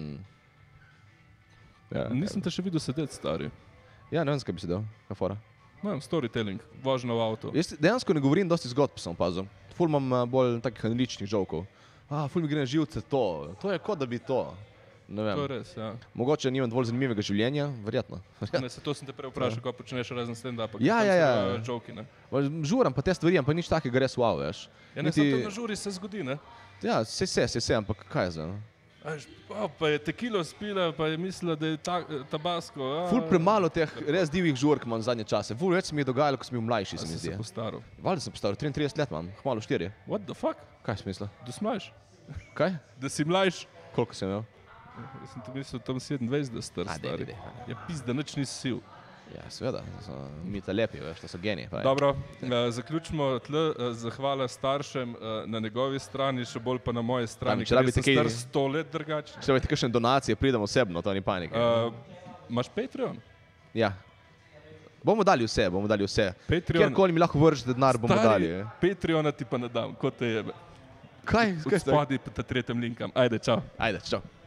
Ja, nisem te še videl sedeti, stari. Ja, ne vem, kaj bi sedel, kaj fora. Ne vem, storytelling, vožnja v avto. Jaz dejansko ne govorim dosti zgodb, sem opazil. Ful imam bolj takih analitičnih žovkov. Ful mi gre na živce to je kot da bi to. Ne vem. To je res, ja. Mogoče nimam dovolj zanimivega življenja, verjetno. Ne, to sem te prej vprašal, ko počneš razen stand-upa. Ja. Joki, ne? Žuram pa te stvari, pa nič takega res wow, veš. Ja, ne, samo to na žuri se zgodi, ne? Ja, se, ampak kaj je zdaj? Pa je tekilo spila, pa je mislila, da je tabasko. Ful premalo teh res divjih žurk imam zadnje čase. Ful več se mi je dogajalo, ko sem bil mlajši, se mi zdi. A si se postaral? Valjda sem postaral, 33 let imam, hmalo 4. What the fuck? Kaj si mislil? Da si mlajš. Kaj? Da si mlajš. Koliko sem imel? Jaz sem ti mislil tam 27, da star stari. Ja, pizda, nič nisi sil. Ja, seveda, mi ta lepi, veš, to so geniji. Dobro, zaključimo tle, zahvala staršem na njegovi strani, še bolj pa na moje strani, ker sem star 100 let drugačen. Če rabite kakšne donacije, pridem osebno, to ni panike. Imaš Patreon? Ja. Bomo dali vse. Patreon. Kjerkoli mi lahko vržete denar, bomo dali. Patreona ti pa ne dam, kot te jebe. Kaj? Spodaj pa ta tretjem linkam. Ajde, čau. Ajde, čau.